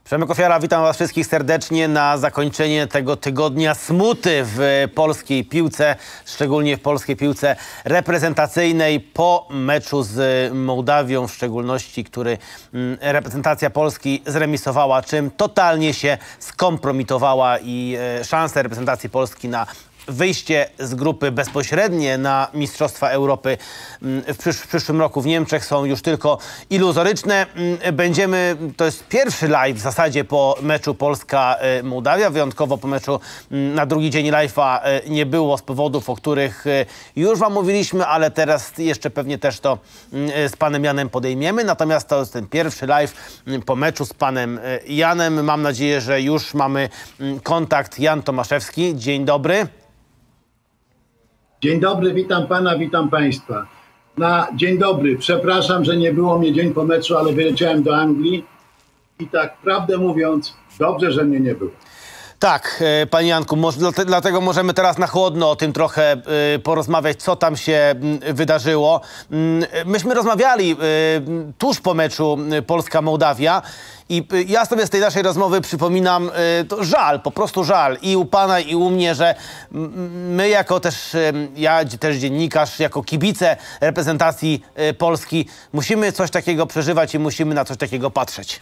Przemek Ofiara, witam was wszystkich serdecznie na zakończenie tego tygodnia smuty w polskiej piłce, szczególnie w polskiej piłce reprezentacyjnej po meczu z Mołdawią, w szczególności, który reprezentacja Polski zremisowała, czym totalnie się skompromitowała i szanse reprezentacji Polski na wyjście z grupy bezpośrednie na Mistrzostwa Europy w przyszłym roku w Niemczech są już tylko iluzoryczne. To jest pierwszy live w zasadzie po meczu Polska-Mołdawia. Wyjątkowo po meczu na drugi dzień live'a nie było z powodów, o których już wam mówiliśmy, ale teraz jeszcze pewnie też to z panem Janem podejmiemy. Natomiast to jest ten pierwszy live po meczu z panem Janem. Mam nadzieję, że już mamy kontakt. Jan Tomaszewski, dzień dobry. Dzień dobry, witam pana, witam państwa. Dzień dobry, przepraszam, że nie było mnie dzień po meczu, ale wyleciałem do Anglii i tak prawdę mówiąc, dobrze, że mnie nie było. Tak, panie Janku, dlatego możemy teraz na chłodno o tym trochę porozmawiać, co tam się wydarzyło. Myśmy rozmawiali tuż po meczu Polska-Mołdawia i ja sobie z tej naszej rozmowy przypominam, to żal, po prostu żal i u pana, i u mnie, że my jako też, ja też dziennikarz, jako kibice reprezentacji Polski musimy coś takiego przeżywać i musimy na coś takiego patrzeć.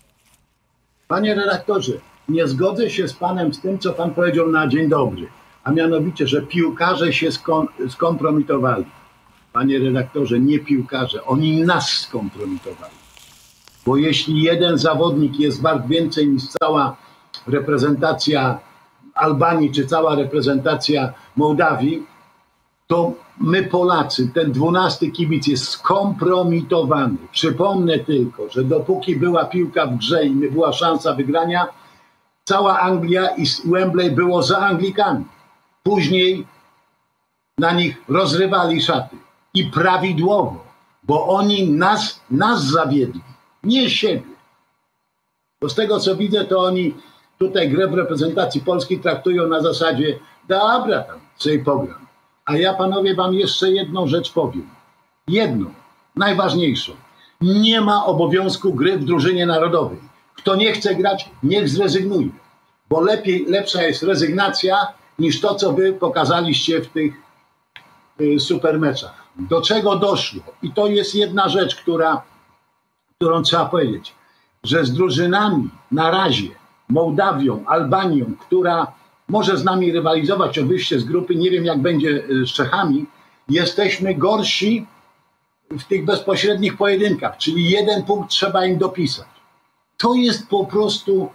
Panie redaktorze, nie zgodzę się z panem z tym, co pan powiedział na dzień dobry, a mianowicie, że piłkarze się skompromitowali. Panie redaktorze, nie piłkarze, oni nas skompromitowali. Bo jeśli jeden zawodnik jest wart więcej niż cała reprezentacja Albanii czy cała reprezentacja Mołdawii, to my Polacy, ten 12 kibic jest skompromitowany. Przypomnę tylko, że dopóki była piłka w grze i nie była szansa wygrania, cała Anglia i Wembley było za Anglikami. Później na nich rozrywali szaty. I prawidłowo, bo oni nas zawiedli, nie siebie. Bo z tego co widzę, to oni tutaj grę w reprezentacji Polski traktują na zasadzie, dobra, tam sobie pogram. A ja, panowie, wam jeszcze jedną rzecz powiem. Jedną, najważniejszą. Nie ma obowiązku gry w drużynie narodowej. Kto nie chce grać, niech zrezygnuje. Bo lepsza jest rezygnacja niż to, co wy pokazaliście w tych super meczach. Do czego doszło? I to jest jedna rzecz, którą trzeba powiedzieć, że z drużynami na razie, Mołdawią, Albanią, która może z nami rywalizować o wyjście z grupy, nie wiem jak będzie z Czechami, jesteśmy gorsi w tych bezpośrednich pojedynkach, czyli 1 punkt trzeba im dopisać. To jest po prostu,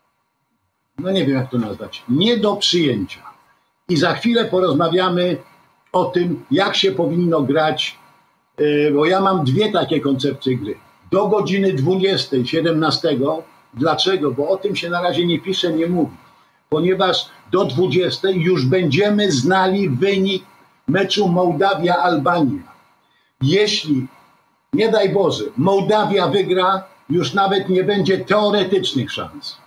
no nie wiem jak to nazwać, nie do przyjęcia. I za chwilę porozmawiamy o tym, jak się powinno grać, bo ja mam dwie takie koncepcje gry. Do godziny 20, 17. Dlaczego? Bo o tym się na razie nie pisze, nie mówi. Ponieważ do 20 już będziemy znali wynik meczu Mołdawia-Albania. Jeśli, nie daj Boże, Mołdawia wygra, już nawet nie będzie teoretycznych szans.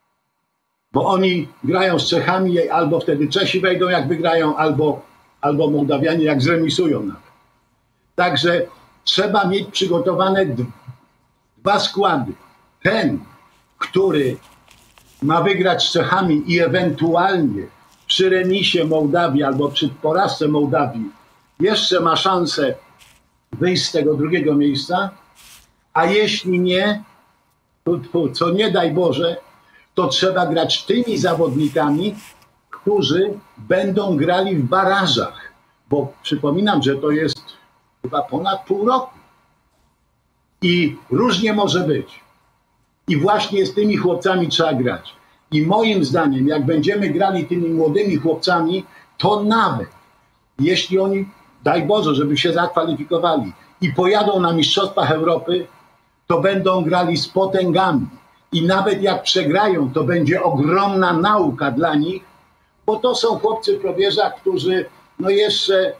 Bo oni grają z Czechami, albo wtedy Czesi wejdą jak wygrają, albo Mołdawianie jak zremisują nawet. Także trzeba mieć przygotowane dwa składy. Ten, który ma wygrać z Czechami i ewentualnie przy remisie Mołdawii albo przy porażce Mołdawii jeszcze ma szansę wyjść z tego drugiego miejsca, a jeśli nie, co nie daj Boże, to trzeba grać tymi zawodnikami, którzy będą grali w barażach. Bo przypominam, że to jest chyba ponad pół roku. I różnie może być. I właśnie z tymi chłopcami trzeba grać. I moim zdaniem, jak będziemy grali tymi młodymi chłopcami, to nawet jeśli oni, daj Boże, żeby się zakwalifikowali i pojadą na Mistrzostwach Europy, to będą grali z potęgami. I nawet jak przegrają, to będzie ogromna nauka dla nich, bo to są chłopcy probierza, którzy no jeszcze,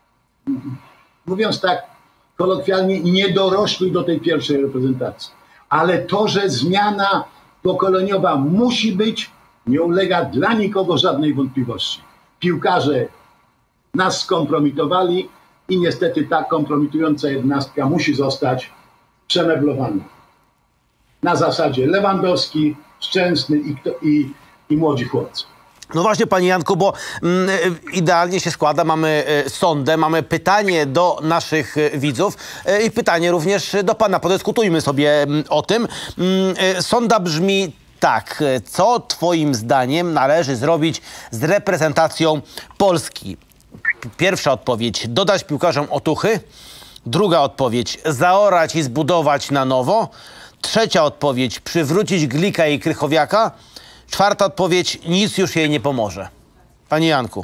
mówiąc tak kolokwialnie, nie dorośli do tej pierwszej reprezentacji. Ale to, że zmiana pokoleniowa musi być, nie ulega dla nikogo żadnej wątpliwości. Piłkarze nas skompromitowali i niestety ta kompromitująca jednostka musi zostać przemeblowana. na zasadzie Lewandowski, Szczęsny i młodzi chłopcy. No właśnie, panie Janku, bo idealnie się składa, mamy sondę, mamy pytanie do naszych widzów i pytanie również do pana. Podyskutujmy sobie o tym. Sonda brzmi tak. Co twoim zdaniem należy zrobić z reprezentacją Polski? Pierwsza odpowiedź: dodać piłkarzom otuchy. Druga odpowiedź: zaorać i zbudować na nowo. Trzecia odpowiedź: przywrócić Glika i Krychowiaka. Czwarta odpowiedź: nic już jej nie pomoże. Panie Janku.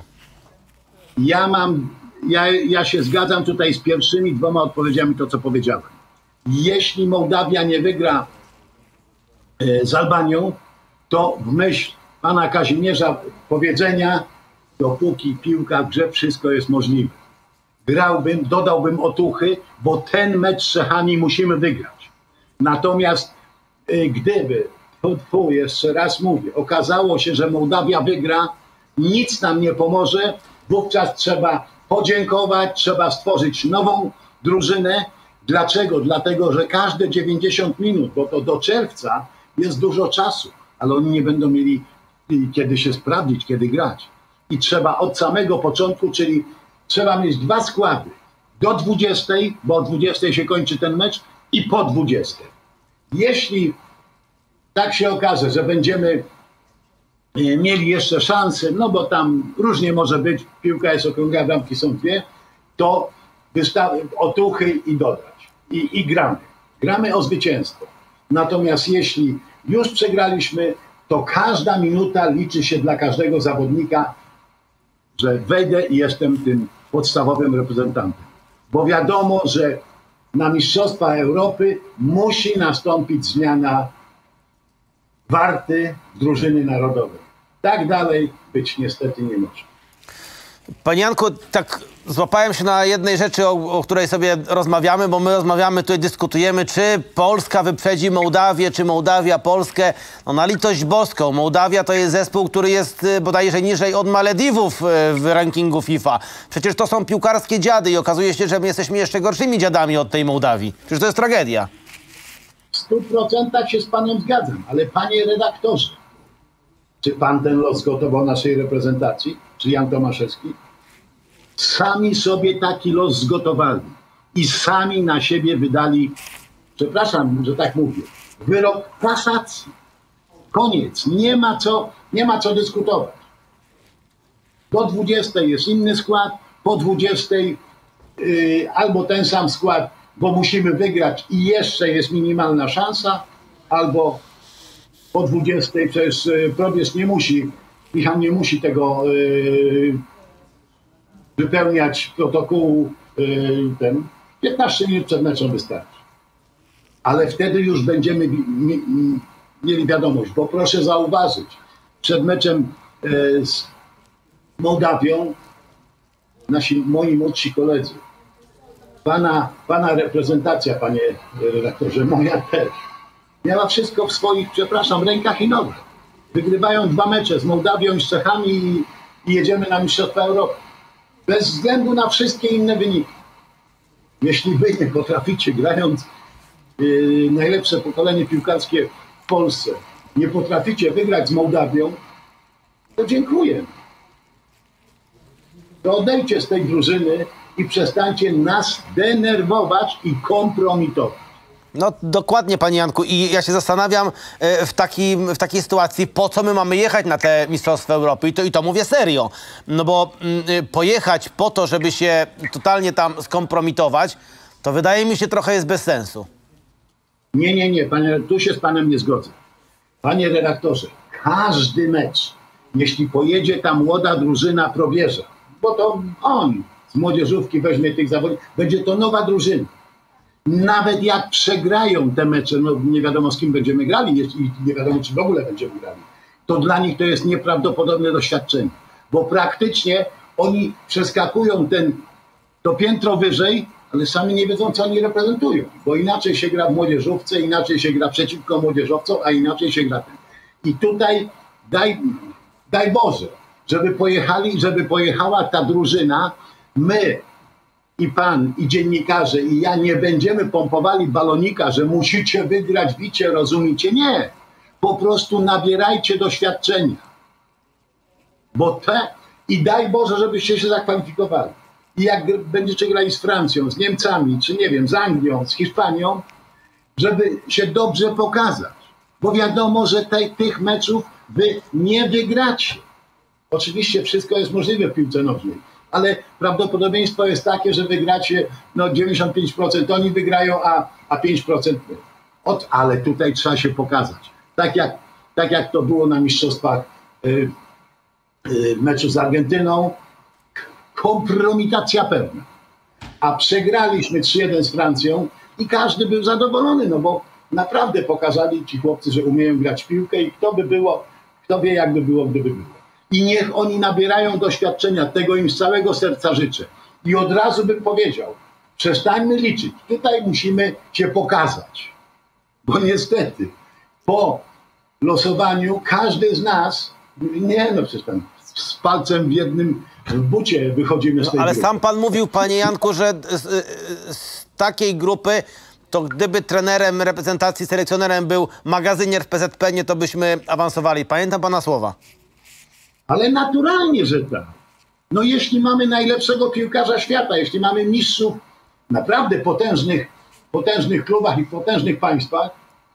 Ja się zgadzam tutaj z pierwszymi dwoma odpowiedziami, to co powiedziałem. Jeśli Mołdawia nie wygra z Albanią, to w myśl pana Kazimierza powiedzenia, dopóki piłka w grze, wszystko jest możliwe. Grałbym, dodałbym otuchy, bo ten mecz z Czechami musimy wygrać. Natomiast gdyby, jeszcze raz mówię, okazało się, że Mołdawia wygra, nic nam nie pomoże, wówczas trzeba podziękować, trzeba stworzyć nową drużynę. Dlaczego? Dlatego, że każde 90 minut, bo to do czerwca jest dużo czasu, ale oni nie będą mieli kiedy się sprawdzić, kiedy grać. I trzeba od samego początku, czyli trzeba mieć dwa składy. Do 20, bo o 20 się kończy ten mecz, i po 20. Jeśli tak się okaże, że będziemy mieli jeszcze szansę, no bo tam różnie może być, piłka jest okrągła, bramki są dwie, to otuchy i dodać. I gramy. Gramy o zwycięstwo. Natomiast jeśli już przegraliśmy, to każda minuta liczy się dla każdego zawodnika, że wejdę i jestem tym podstawowym reprezentantem. Bo wiadomo, że na Mistrzostwa Europy musi nastąpić zmiana warty drużyny narodowej. Tak dalej być niestety nie może. Panie Janku, tak złapałem się na jednej rzeczy, o której sobie rozmawiamy, bo my rozmawiamy, tutaj dyskutujemy, czy Polska wyprzedzi Mołdawię, czy Mołdawia Polskę. No na litość boską, Mołdawia to jest zespół, który jest bodajże niżej od Malediwów w rankingu FIFA. Przecież to są piłkarskie dziady i okazuje się, że my jesteśmy jeszcze gorszymi dziadami od tej Mołdawii. Przecież to jest tragedia. W 100% się z panem zgadzam, ale panie redaktorze, czy pan ten los zgotował naszej reprezentacji? Czy Jan Tomaszewski? Sami sobie taki los zgotowali i sami na siebie wydali, przepraszam, że tak mówię, wyrok kasacji. Koniec. Nie ma co dyskutować. Do 20 jest inny skład, po 20 albo ten sam skład, bo musimy wygrać i jeszcze jest minimalna szansa, albo po 20 przecież probierz nie musi, Michał nie musi tego wypełniać protokołu 15 minut przed meczem wystarczy. Ale wtedy już będziemy mieli wiadomość, bo proszę zauważyć, przed meczem z Mołdawią moi młodsi koledzy, pana reprezentacja, panie redaktorze, moja też, miała wszystko w swoich, przepraszam, rękach i nogach. Wygrywają 2 mecze z Mołdawią i z Czechami i jedziemy na Mistrzostwa Europy. Bez względu na wszystkie inne wyniki. Jeśli wy nie potraficie, grając najlepsze pokolenie piłkarskie w Polsce, nie potraficie wygrać z Mołdawią, to dziękuję. To odejdźcie z tej drużyny i przestańcie nas denerwować i kompromitować. No dokładnie, panie Janku. I ja się zastanawiam w takiej sytuacji, po co my mamy jechać na te Mistrzostwa Europy. I to mówię serio. No bo pojechać po to, żeby się totalnie tam skompromitować, to wydaje mi się trochę jest bez sensu. Nie, panie, tu się z panem nie zgodzę. Panie redaktorze, każdy mecz, jeśli pojedzie ta młoda drużyna Probierza, bo to on z młodzieżówki weźmie tych zawodników, będzie to nowa drużyna. Nawet jak przegrają te mecze, no nie wiadomo z kim będziemy grali, i nie wiadomo czy w ogóle będziemy grali, to dla nich to jest nieprawdopodobne doświadczenie, bo praktycznie oni przeskakują to piętro wyżej, ale sami nie wiedzą, co oni reprezentują, bo inaczej się gra w młodzieżówce, inaczej się gra przeciwko młodzieżowcom, a inaczej się gra ten. I tutaj daj Boże, żeby pojechała ta drużyna, my i pan, i dziennikarze, i ja nie będziemy pompowali balonika, że musicie wygrać bicie, rozumiecie? Nie. Po prostu nabierajcie doświadczenia. I daj Boże, żebyście się zakwalifikowali. I jak będziecie grali z Francją, z Niemcami, czy nie wiem, z Anglią, z Hiszpanią, żeby się dobrze pokazać. Bo wiadomo, że tych meczów wy nie wygracie. Oczywiście wszystko jest możliwe w piłce nożnej, ale prawdopodobieństwo jest takie, że wygracie 95%, oni wygrają, a 5% my. Ale tutaj trzeba się pokazać. Tak jak to było na mistrzostwach w meczu z Argentyną, kompromitacja pewna. A przegraliśmy 3-1 z Francją i każdy był zadowolony, no bo naprawdę pokazali ci chłopcy, że umieją grać w piłkę i kto wie jakby było, gdyby było. I niech oni nabierają doświadczenia, tego im z całego serca życzę. I od razu bym powiedział, przestańmy liczyć, tutaj musimy się pokazać. Bo niestety po losowaniu każdy z nas, przecież tam z palcem w jednym bucie wychodzimy z tej ale grupy. sam pan mówił, panie Janku, że z takiej grupy, to gdyby trenerem reprezentacji, selekcjonerem był magazynier w PZPN, to byśmy awansowali. Pamiętam pana słowa. Ale naturalnie, że tak. No jeśli mamy najlepszego piłkarza świata, jeśli mamy mistrzów naprawdę potężnych klubach i potężnych państwach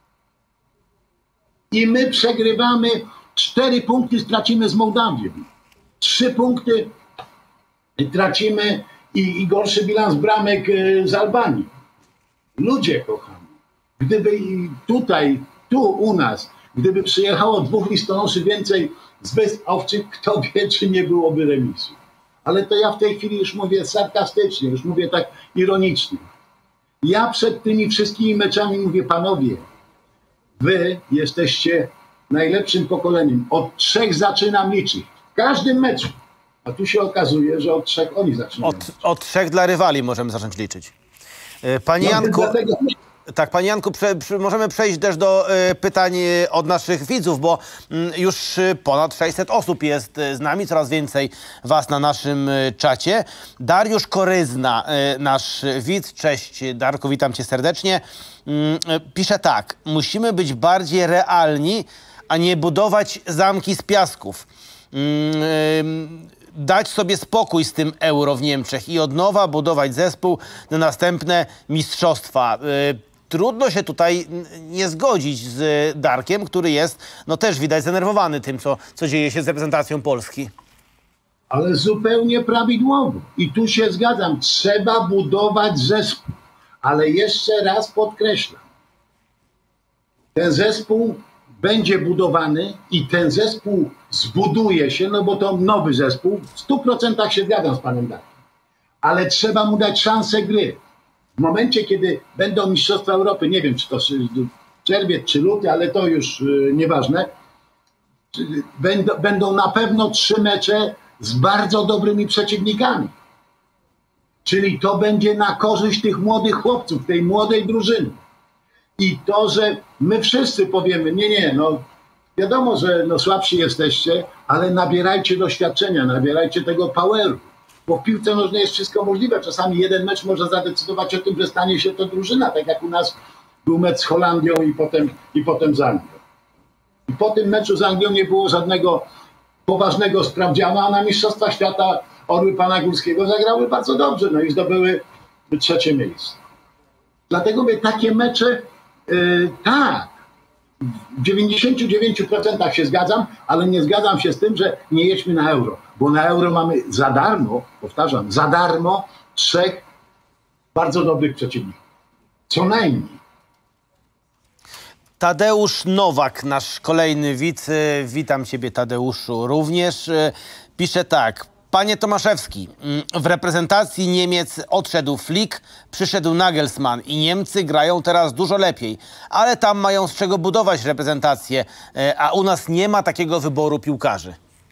i my przegrywamy 4 punkty, stracimy z Mołdawią. 3 punkty tracimy i gorszy bilans bramek z Albanii. Ludzie kochani, gdyby tu u nas, gdyby przyjechało 2 listonoszy więcej z Wysp Owczych, kto wie, czy nie byłoby remisu. Ale to ja w tej chwili już mówię sarkastycznie, już mówię tak ironicznie. Ja przed tymi wszystkimi meczami mówię, panowie, wy jesteście najlepszym pokoleniem. Od 3 zaczynam liczyć. W każdym meczu. A tu się okazuje, że od 3 oni zaczynają. Od 3 dla rywali możemy zacząć liczyć. Panie Janku, tak, panie Janku, możemy przejść też do pytań od naszych widzów, bo już ponad 600 osób jest z nami, coraz więcej was na naszym czacie. Dariusz Koryzna, nasz widz, cześć Darku, witam cię serdecznie, pisze tak: musimy być bardziej realni, a nie budować zamki z piasków. Dać sobie spokój z tym euro w Niemczech i od nowa budować zespół na następne mistrzostwa. Trudno się tutaj nie zgodzić z Darkiem, który jest, no też widać, zdenerwowany tym, co dzieje się z reprezentacją Polski. Ale zupełnie prawidłowo. I tu się zgadzam. Trzeba budować zespół. Ale jeszcze raz podkreślam. Ten zespół będzie budowany i ten zespół zbuduje się, no bo to nowy zespół. W 100% się zgadzam z panem Darkiem. Ale trzeba mu dać szansę gry. W momencie, kiedy będą Mistrzostwa Europy, nie wiem, czy to czerwiec, czy luty, ale to już nieważne, będą na pewno 3 mecze z bardzo dobrymi przeciwnikami. Czyli to będzie na korzyść tych młodych chłopców, tej młodej drużyny. I to, że my wszyscy powiemy, no wiadomo, że słabsi jesteście, ale nabierajcie doświadczenia, nabierajcie tego poweru. Bo w piłce nożnej jest wszystko możliwe. Czasami jeden mecz może zadecydować o tym, że stanie się to drużyna, tak jak u nas był mecz z Holandią i potem z Anglią. I po tym meczu z Anglią nie było żadnego poważnego sprawdzianu, a na Mistrzostwach Świata Orły Pana Górskiego zagrały bardzo dobrze, no i zdobyły 3. miejsce. Dlatego mówię, takie mecze, tak, w 99% się zgadzam, ale nie zgadzam się z tym, że nie jedźmy na euro, bo na euro mamy za darmo, powtarzam, za darmo 3 bardzo dobrych przeciwników. Co najmniej. Tadeusz Nowak, nasz kolejny widz, witam ciebie Tadeuszu również, pisze tak: panie Tomaszewski, w reprezentacji Niemiec odszedł Flick, przyszedł Nagelsmann i Niemcy grają teraz dużo lepiej, ale tam mają z czego budować reprezentację, a u nas nie ma takiego wyboru piłkarzy.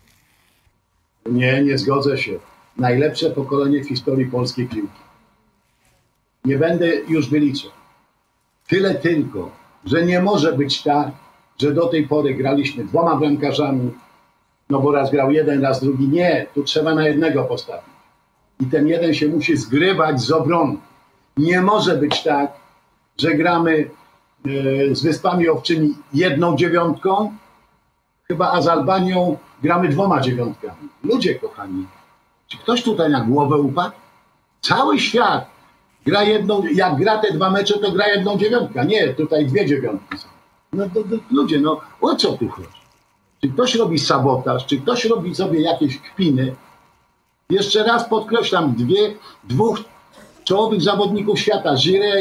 Nie zgodzę się. Najlepsze pokolenie w historii polskiej piłki. Nie będę już wyliczał. Tyle tylko, że nie może być tak, że do tej pory graliśmy 2 bramkarzami, no bo raz grał jeden, raz drugi. Nie, tu trzeba na jednego postawić. I ten jeden się musi zgrywać z obroną. Nie może być tak, że gramy z Wyspami Owczymi 1/9, chyba, a z Albanią gramy 2 dziewiątkami. Ludzie kochani, czy ktoś tutaj na głowę upadł? Cały świat gra jak gra te 2 mecze, to gra 1/9. Nie, tutaj 2 dziewiątki są. No ludzie, no o co tu chodzi? Czy ktoś robi sabotaż, czy ktoś robi sobie jakieś kpiny? Jeszcze raz podkreślam, dwóch czołowych zawodników świata,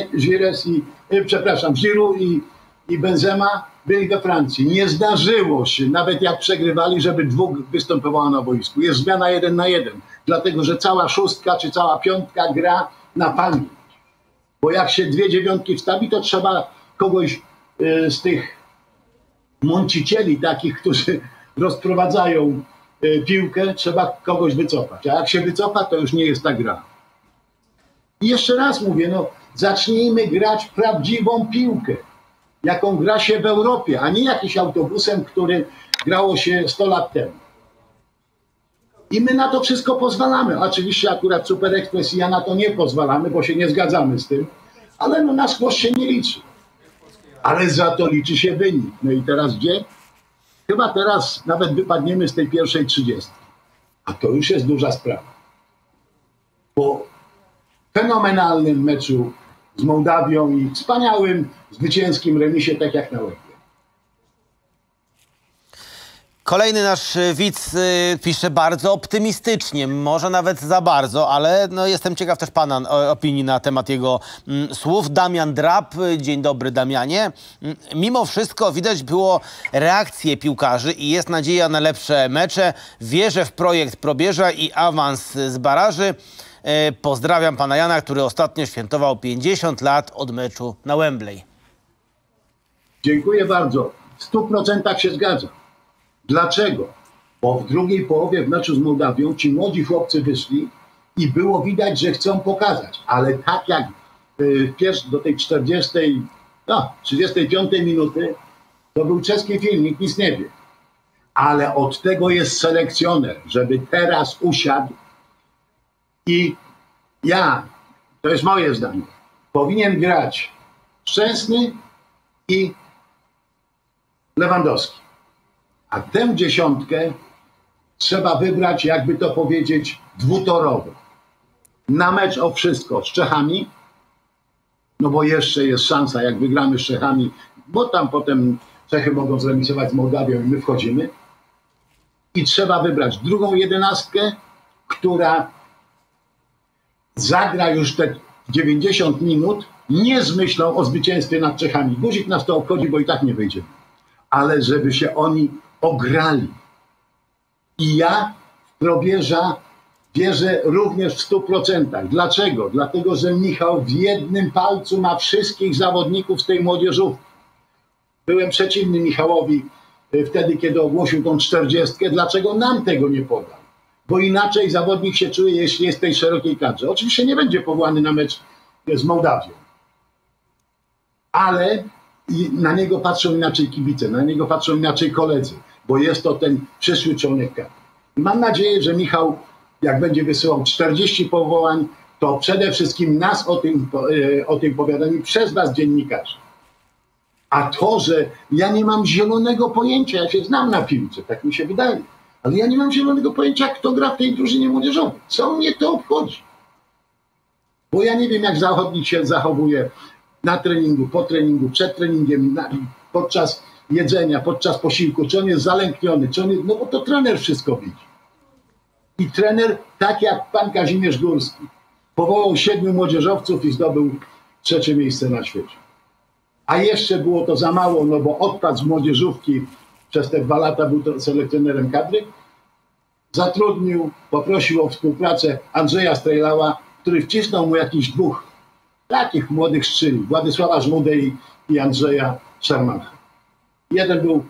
Giroud i Benzema byli we Francji. Nie zdarzyło się, nawet jak przegrywali, żeby 2 występowało na boisku. Jest zmiana 1 na 1, dlatego że cała 6 czy cała 5 gra na pamięć. Bo jak się 2 dziewiątki wstawi, to trzeba kogoś z tych mącicieli, takich, którzy rozprowadzają piłkę, trzeba kogoś wycofać. A jak się wycofa, to już nie jest ta gra. I jeszcze raz mówię, no zacznijmy grać prawdziwą piłkę, jaką gra się w Europie, a nie jakiś autobusem, który grało się 100 lat temu. I my na to wszystko pozwalamy. Oczywiście akurat Super Express i ja na to nie pozwalamy, bo się nie zgadzamy z tym, ale no nasz głos się nie liczy. Ale za to liczy się wynik. No i teraz gdzie? Chyba teraz nawet wypadniemy z tej pierwszej 30. A to już jest duża sprawa. Po fenomenalnym meczu z Mołdawią i wspaniałym zwycięskim remisie, tak jak na Łebie. Kolejny nasz widz pisze bardzo optymistycznie, może nawet za bardzo, ale no, jestem ciekaw też pana opinii na temat jego słów. Damian Drab, dzień dobry Damianie. Mimo wszystko widać było reakcję piłkarzy i jest nadzieja na lepsze mecze. Wierzę w projekt Probierza i awans z baraży. Pozdrawiam pana Jana, który ostatnio świętował 50 lat od meczu na Wembley. Dziękuję bardzo. W 100% się zgadzam. Dlaczego? Bo w drugiej połowie w meczu z Mołdawią ci młodzi chłopcy wyszli i było widać, że chcą pokazać. Ale tak jak do tej 35 minuty to był czeski film, nikt nic nie wie. Ale od tego jest selekcjoner, żeby teraz usiadł i to jest moje zdanie, powinien grać Szczęsny i Lewandowski. A tę dziesiątkę trzeba wybrać, jakby to powiedzieć, dwutorowo. Na mecz o wszystko z Czechami, no bo jeszcze jest szansa, jak wygramy z Czechami, bo tam potem Czechy mogą zremisować z Mołdawią i my wchodzimy. I trzeba wybrać drugą 11, która zagra już te 90 minut, nie z myślą o zwycięstwie nad Czechami. Guzik nas to obchodzi, bo i tak nie wyjdziemy. Ale żeby się oni ograli. I ja w Probierza wierzę również w 100%. Dlaczego? Dlatego, że Michał w jednym palcu ma wszystkich zawodników z tej młodzieżówki. Byłem przeciwny Michałowi wtedy, kiedy ogłosił tą 40. Dlaczego nam tego nie podał? Bo inaczej zawodnik się czuje, jeśli jest w tej szerokiej kadrze. Oczywiście nie będzie powołany na mecz z Mołdawią. Ale na niego patrzą inaczej kibice, na niego patrzą inaczej koledzy, bo jest to ten przyszły członek kadry. Mam nadzieję, że Michał, jak będzie wysyłał 40 powołań, to przede wszystkim nas o tym powiadami przez was, dziennikarzy. A to, że ja nie mam zielonego pojęcia, ja się znam na piłce, tak mi się wydaje, ale ja nie mam zielonego pojęcia, kto gra w tej drużynie młodzieżowej. Co mnie to obchodzi? Bo ja nie wiem, jak zawodnik się zachowuje na treningu, po treningu, przed treningiem, podczas jedzenia, podczas posiłku, czy on jest zalękniony, czy on jest, no bo to trener wszystko widzi. I trener, tak jak pan Kazimierz Górski, powołał 7 młodzieżowców i zdobył 3. miejsce na świecie. A jeszcze było to za mało, no bo odpadł z młodzieżówki, przez te 2 lata był to selekcjonerem kadry, zatrudnił, poprosił o współpracę Andrzeja Strejlała, który wcisnął mu jakichś 2 takich młodych szczyli, Władysława Żmudę i Andrzeja Szarmana. Jeden był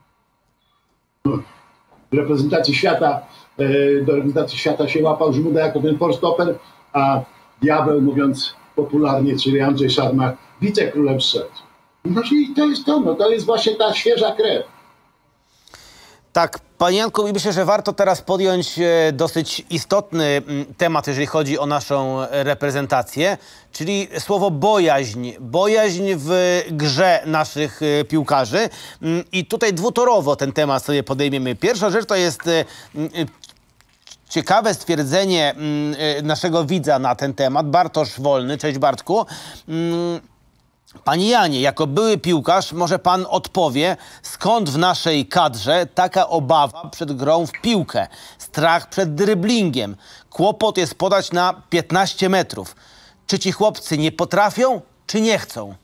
w reprezentacji świata, do reprezentacji świata się łapał Żmuda jako ten forstoper, a diabeł, mówiąc popularnie, czyli Andrzej Szarmach, wicekrólem strzelców. No i to jest to, no to jest właśnie ta świeża krew. Tak, panie Janku, myślę, że warto teraz podjąć dosyć istotny temat, jeżeli chodzi o naszą reprezentację, czyli słowo bojaźń. Bojaźń w grze naszych piłkarzy. I tutaj dwutorowo ten temat sobie podejmiemy. Pierwsza rzecz to jest ciekawe stwierdzenie naszego widza na ten temat, Bartosz Wolny. Cześć Bartku. Panie Janie, jako były piłkarz, może pan odpowie, skąd w naszej kadrze taka obawa przed grą w piłkę, strach przed dryblingiem, kłopot jest podać na 15 metrów. Czy ci chłopcy nie potrafią, czy nie chcą?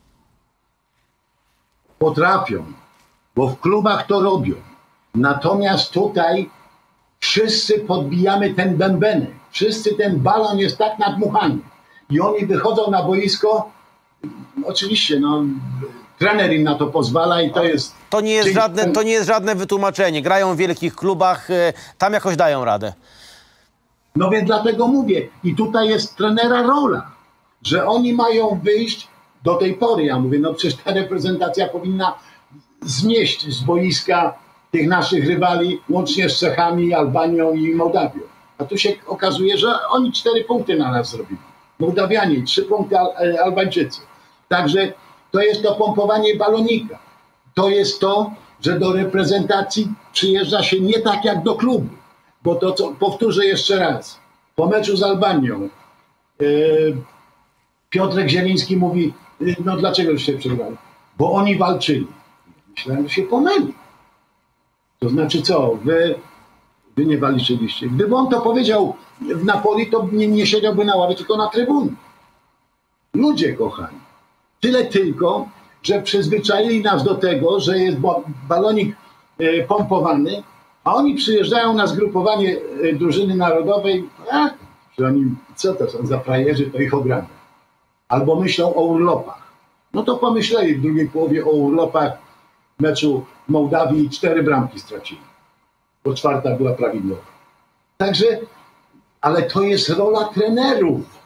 Potrafią, bo w klubach to robią. Natomiast tutaj wszyscy podbijamy ten bębenek. Wszyscy ten balon jest tak nadmuchany. I oni wychodzą na boisko. Oczywiście, no, trener im na to pozwala i to jest... To nie jest żadne wytłumaczenie. Grają w wielkich klubach, tam jakoś dają radę. No więc dlatego mówię. I tutaj jest trenera rola, że oni mają wyjść do tej pory. Ja mówię, no przecież ta reprezentacja powinna zmieść z boiska tych naszych rywali, łącznie z Czechami, Albanią i Mołdawią. A tu się okazuje, że oni 4 punkty na nas zrobili. Mołdawianie, 3 punkty Albańczycy. Także to jest to pompowanie balonika. To jest to, że do reprezentacji przyjeżdża się nie tak jak do klubu. Bo to, co powtórzę jeszcze raz, po meczu z Albanią Piotrek Zieliński mówi, no dlaczego już się przegrali? Bo oni walczyli. Myślałem, że się pomyli. To znaczy co? Wy nie walczyliście. Gdyby on to powiedział w Napoli, to nie siedziałby na ławie, tylko na trybunie. Ludzie kochani. Tyle tylko, że przyzwyczaili nas do tego, że jest balonik pompowany, a oni przyjeżdżają na zgrupowanie drużyny narodowej, że oni, co to są za frajerzy, to ich obrania. Albo myślą o urlopach. No to pomyśleli w drugiej połowie o urlopach meczu Mołdawii i 4 bramki stracili. Bo 4. była prawidłowa. Także, ale to jest rola trenerów.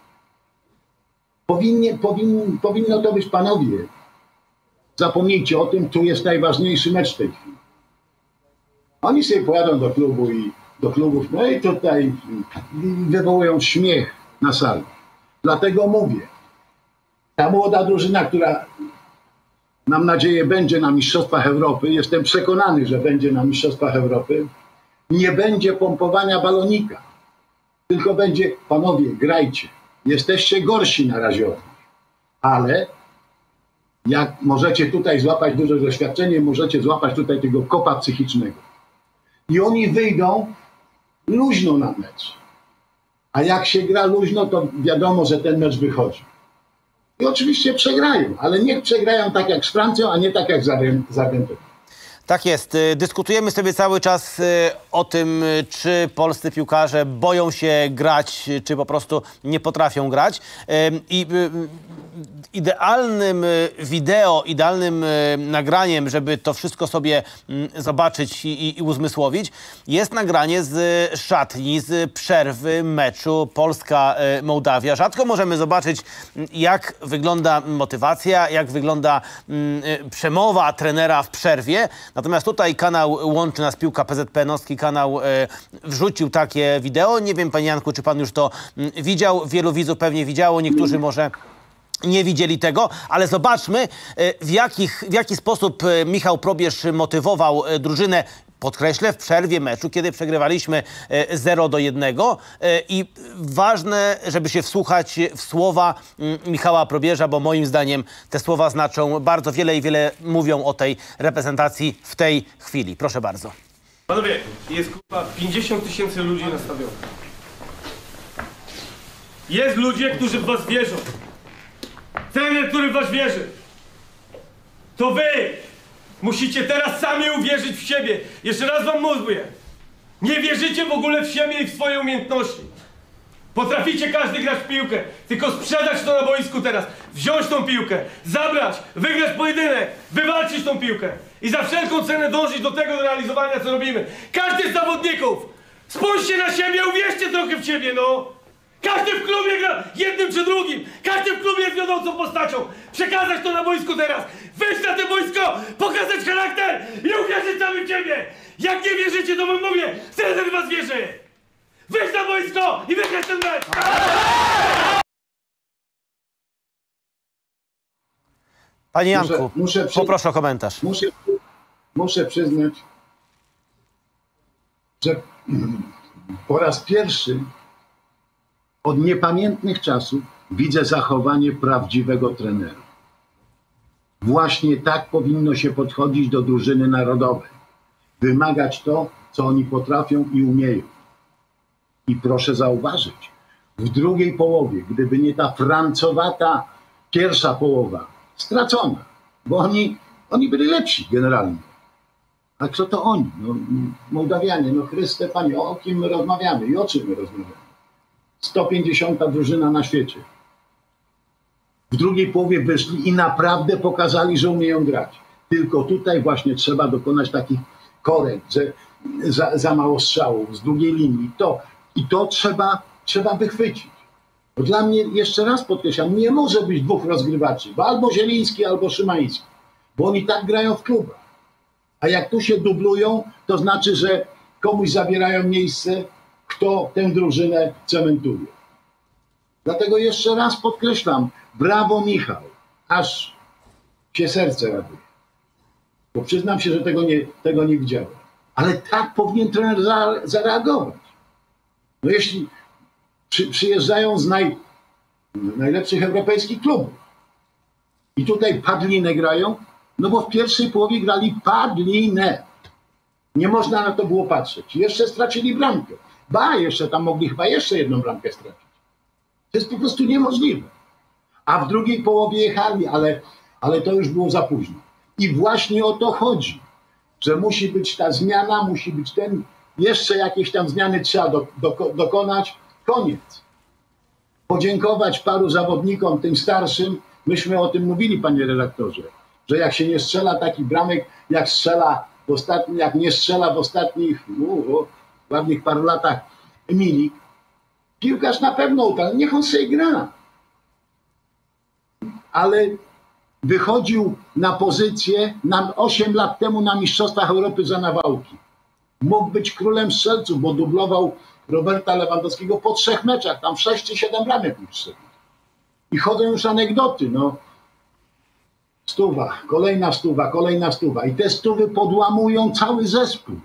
Powinno to być, panowie, zapomnijcie o tym, tu jest najważniejszy mecz w tej chwili. Oni sobie pojadą do klubu i do klubów, no i tutaj wywołują śmiech na sali. Dlatego mówię, ta młoda drużyna, która mam nadzieję będzie na Mistrzostwach Europy, jestem przekonany, że będzie na Mistrzostwach Europy, nie będzie pompowania balonika, tylko będzie, panowie, grajcie. Jesteście gorsi na razie od nich, ale jak możecie tutaj złapać duże doświadczenie, możecie złapać tutaj tego kopa psychicznego. I oni wyjdą luźno na mecz. A jak się gra luźno, to wiadomo, że ten mecz wychodzi. I oczywiście przegrają, ale niech przegrają tak jak z Francją, a nie tak jak z Argentyną. Tak jest. Dyskutujemy sobie cały czas o tym, czy polscy piłkarze boją się grać, czy po prostu nie potrafią grać. I idealnym wideo, idealnym nagraniem, żeby to wszystko sobie zobaczyć i uzmysłowić, jest nagranie z szatni, z przerwy meczu Polska-Mołdawia. Rzadko możemy zobaczyć, jak wygląda motywacja, jak wygląda przemowa trenera w przerwie. Natomiast tutaj kanał Łączy Nas Piłka PZPN-owski kanał wrzucił takie wideo. Nie wiem, panie Janku, czy pan już to widział. Wielu widzów pewnie widziało, niektórzy może nie widzieli tego, ale zobaczmy, w jaki sposób Michał Probierz motywował drużynę, podkreślę, w przerwie meczu, kiedy przegrywaliśmy 0-1. I ważne, żeby się wsłuchać w słowa Michała Probierza, bo moim zdaniem te słowa znaczą bardzo wiele i wiele mówią o tej reprezentacji w tej chwili. Proszę bardzo. Panowie, jest kurwa 50 000 ludzi na stadionie. Jest ludzie, którzy w was wierzą. Trener, który w was wierzy. To wy musicie teraz sami uwierzyć w siebie. Jeszcze raz wam mówię. Nie wierzycie w ogóle w siebie i w swoje umiejętności. Potraficie każdy grać w piłkę, tylko sprzedać to na boisku teraz. Wziąć tą piłkę, zabrać, wygrać pojedynek, wywalczyć tą piłkę. I za wszelką cenę dążyć do tego realizowania, co robimy. Każdy z zawodników, spójrzcie na siebie, uwierzcie trochę w siebie, no. Każdy w klubie gra jednym czy drugim. Każdy w klubie jest wiodącą postacią. Przekazać to na boisku teraz. Wejść na to boisko, pokazać charakter i uwierzyć sami w siebie. Jak nie wierzycie, wierzycie, to wam mówię! Trener was wierzy! Wyjdź na boisko i wygraj ten mecz! Panie Janku, poproszę o komentarz. Muszę przyznać, że po raz pierwszy od niepamiętnych czasów widzę zachowanie prawdziwego trenera. Właśnie tak powinno się podchodzić do drużyny narodowej. Wymagać to, co oni potrafią i umieją. I proszę zauważyć, w drugiej połowie, gdyby nie ta francowata pierwsza połowa, stracona, bo oni byli lepsi generalnie. A kto to oni? No, Mołdawianie, no Chryste Panie, o kim my rozmawiamy i o czym my rozmawiamy? 150. drużyna na świecie. W drugiej połowie wyszli i naprawdę pokazali, że umieją grać. Tylko tutaj właśnie trzeba dokonać takich korekt, że za mało strzałów z drugiej linii. To trzeba wychwycić. Bo dla mnie, jeszcze raz podkreślam, nie może być dwóch rozgrywaczy, bo albo Zieliński, albo Szymański, bo oni tak grają w klubach. A jak tu się dublują, to znaczy, że komuś zabierają miejsce, kto tę drużynę cementuje. Dlatego jeszcze raz podkreślam, brawo Michał, aż się serce raduje. Bo przyznam się, że tego nie widziałem. Ale tak powinien trener zareagować. No jeśli przyjeżdżają z najlepszych europejskich klubów i tutaj padlinę grają, no bo w pierwszej połowie grali padlinę. Nie można na to było patrzeć. Jeszcze stracili bramkę. Jeszcze tam mogli chyba jeszcze jedną bramkę stracić. To jest po prostu niemożliwe. A w drugiej połowie jechali, ale to już było za późno. I właśnie o to chodzi, że musi być ta zmiana, musi być jeszcze jakieś tam zmiany trzeba dokonać. Koniec. Podziękować paru zawodnikom, tym starszym. Myśmy o tym mówili, panie redaktorze, że jak się nie strzela takich bramek, jak nie strzela w ostatnich ładnych paru latach Milik, piłkarz na pewno upadł, niech on sobie gra. Ale wychodził na pozycję 8 lat temu na Mistrzostwach Europy za Nawałki. Mógł być królem strzelców, bo dublował Roberta Lewandowskiego po 3 meczach, tam 6 czy 7 bramek już strzelił. I chodzą już anegdoty, no. Stuwa, kolejna stuwa. I te stówy podłamują cały zespół.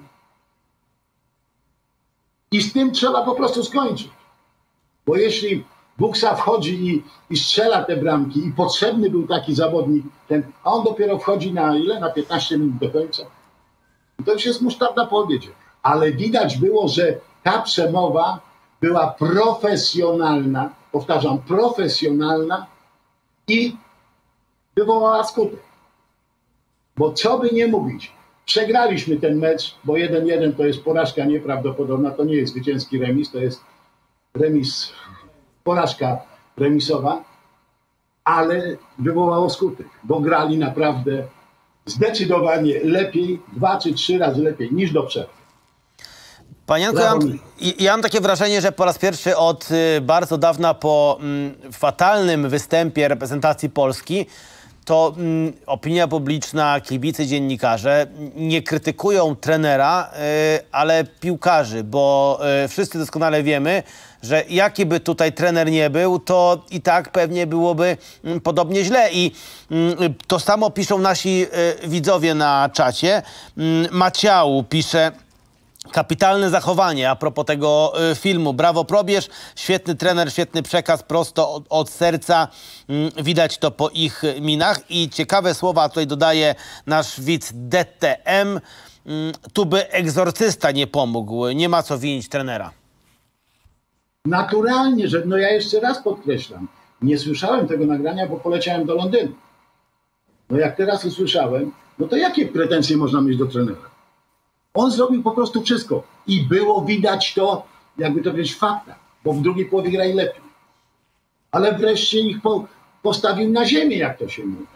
I z tym trzeba po prostu skończyć. Bo jeśli Buksa wchodzi i strzela te bramki i potrzebny był taki zawodnik, a on dopiero wchodzi na ile? Na 15 minut do końca. I to już jest musztarda po obiedzie. Ale widać było, że ta przemowa była profesjonalna, powtarzam, profesjonalna i wywołała skutek. Bo co by nie mówić, przegraliśmy ten mecz, bo 1-1 to jest porażka nieprawdopodobna, to nie jest zwycięski remis, to jest remis, porażka remisowa, ale wywołało skutek, bo grali naprawdę zdecydowanie lepiej, 2 czy 3 razy lepiej niż do przerwy. Panie Janku, ja mam takie wrażenie, że po raz pierwszy od bardzo dawna po fatalnym występie reprezentacji Polski to opinia publiczna, kibice, dziennikarze nie krytykują trenera, ale piłkarzy, bo wszyscy doskonale wiemy, że jaki by tutaj trener nie był, to i tak pewnie byłoby podobnie źle. I to samo piszą nasi widzowie na czacie. Maciał pisze: kapitalne zachowanie a propos tego filmu. Brawo Probierz, świetny trener, świetny przekaz, prosto od serca. Widać to po ich minach. I ciekawe słowa tutaj dodaje nasz widz DTM. Tu by egzorcysta nie pomógł. Nie ma co winić trenera. Naturalnie, że no ja jeszcze raz podkreślam, nie słyszałem tego nagrania, bo poleciałem do Londynu. No jak teraz usłyszałem, no to jakie pretensje można mieć do trenera? On zrobił po prostu wszystko i było widać to, jakby to powiedzieć, w faktach, bo w drugiej połowie grali lepiej. Ale wreszcie ich postawił na ziemię, jak to się mówi.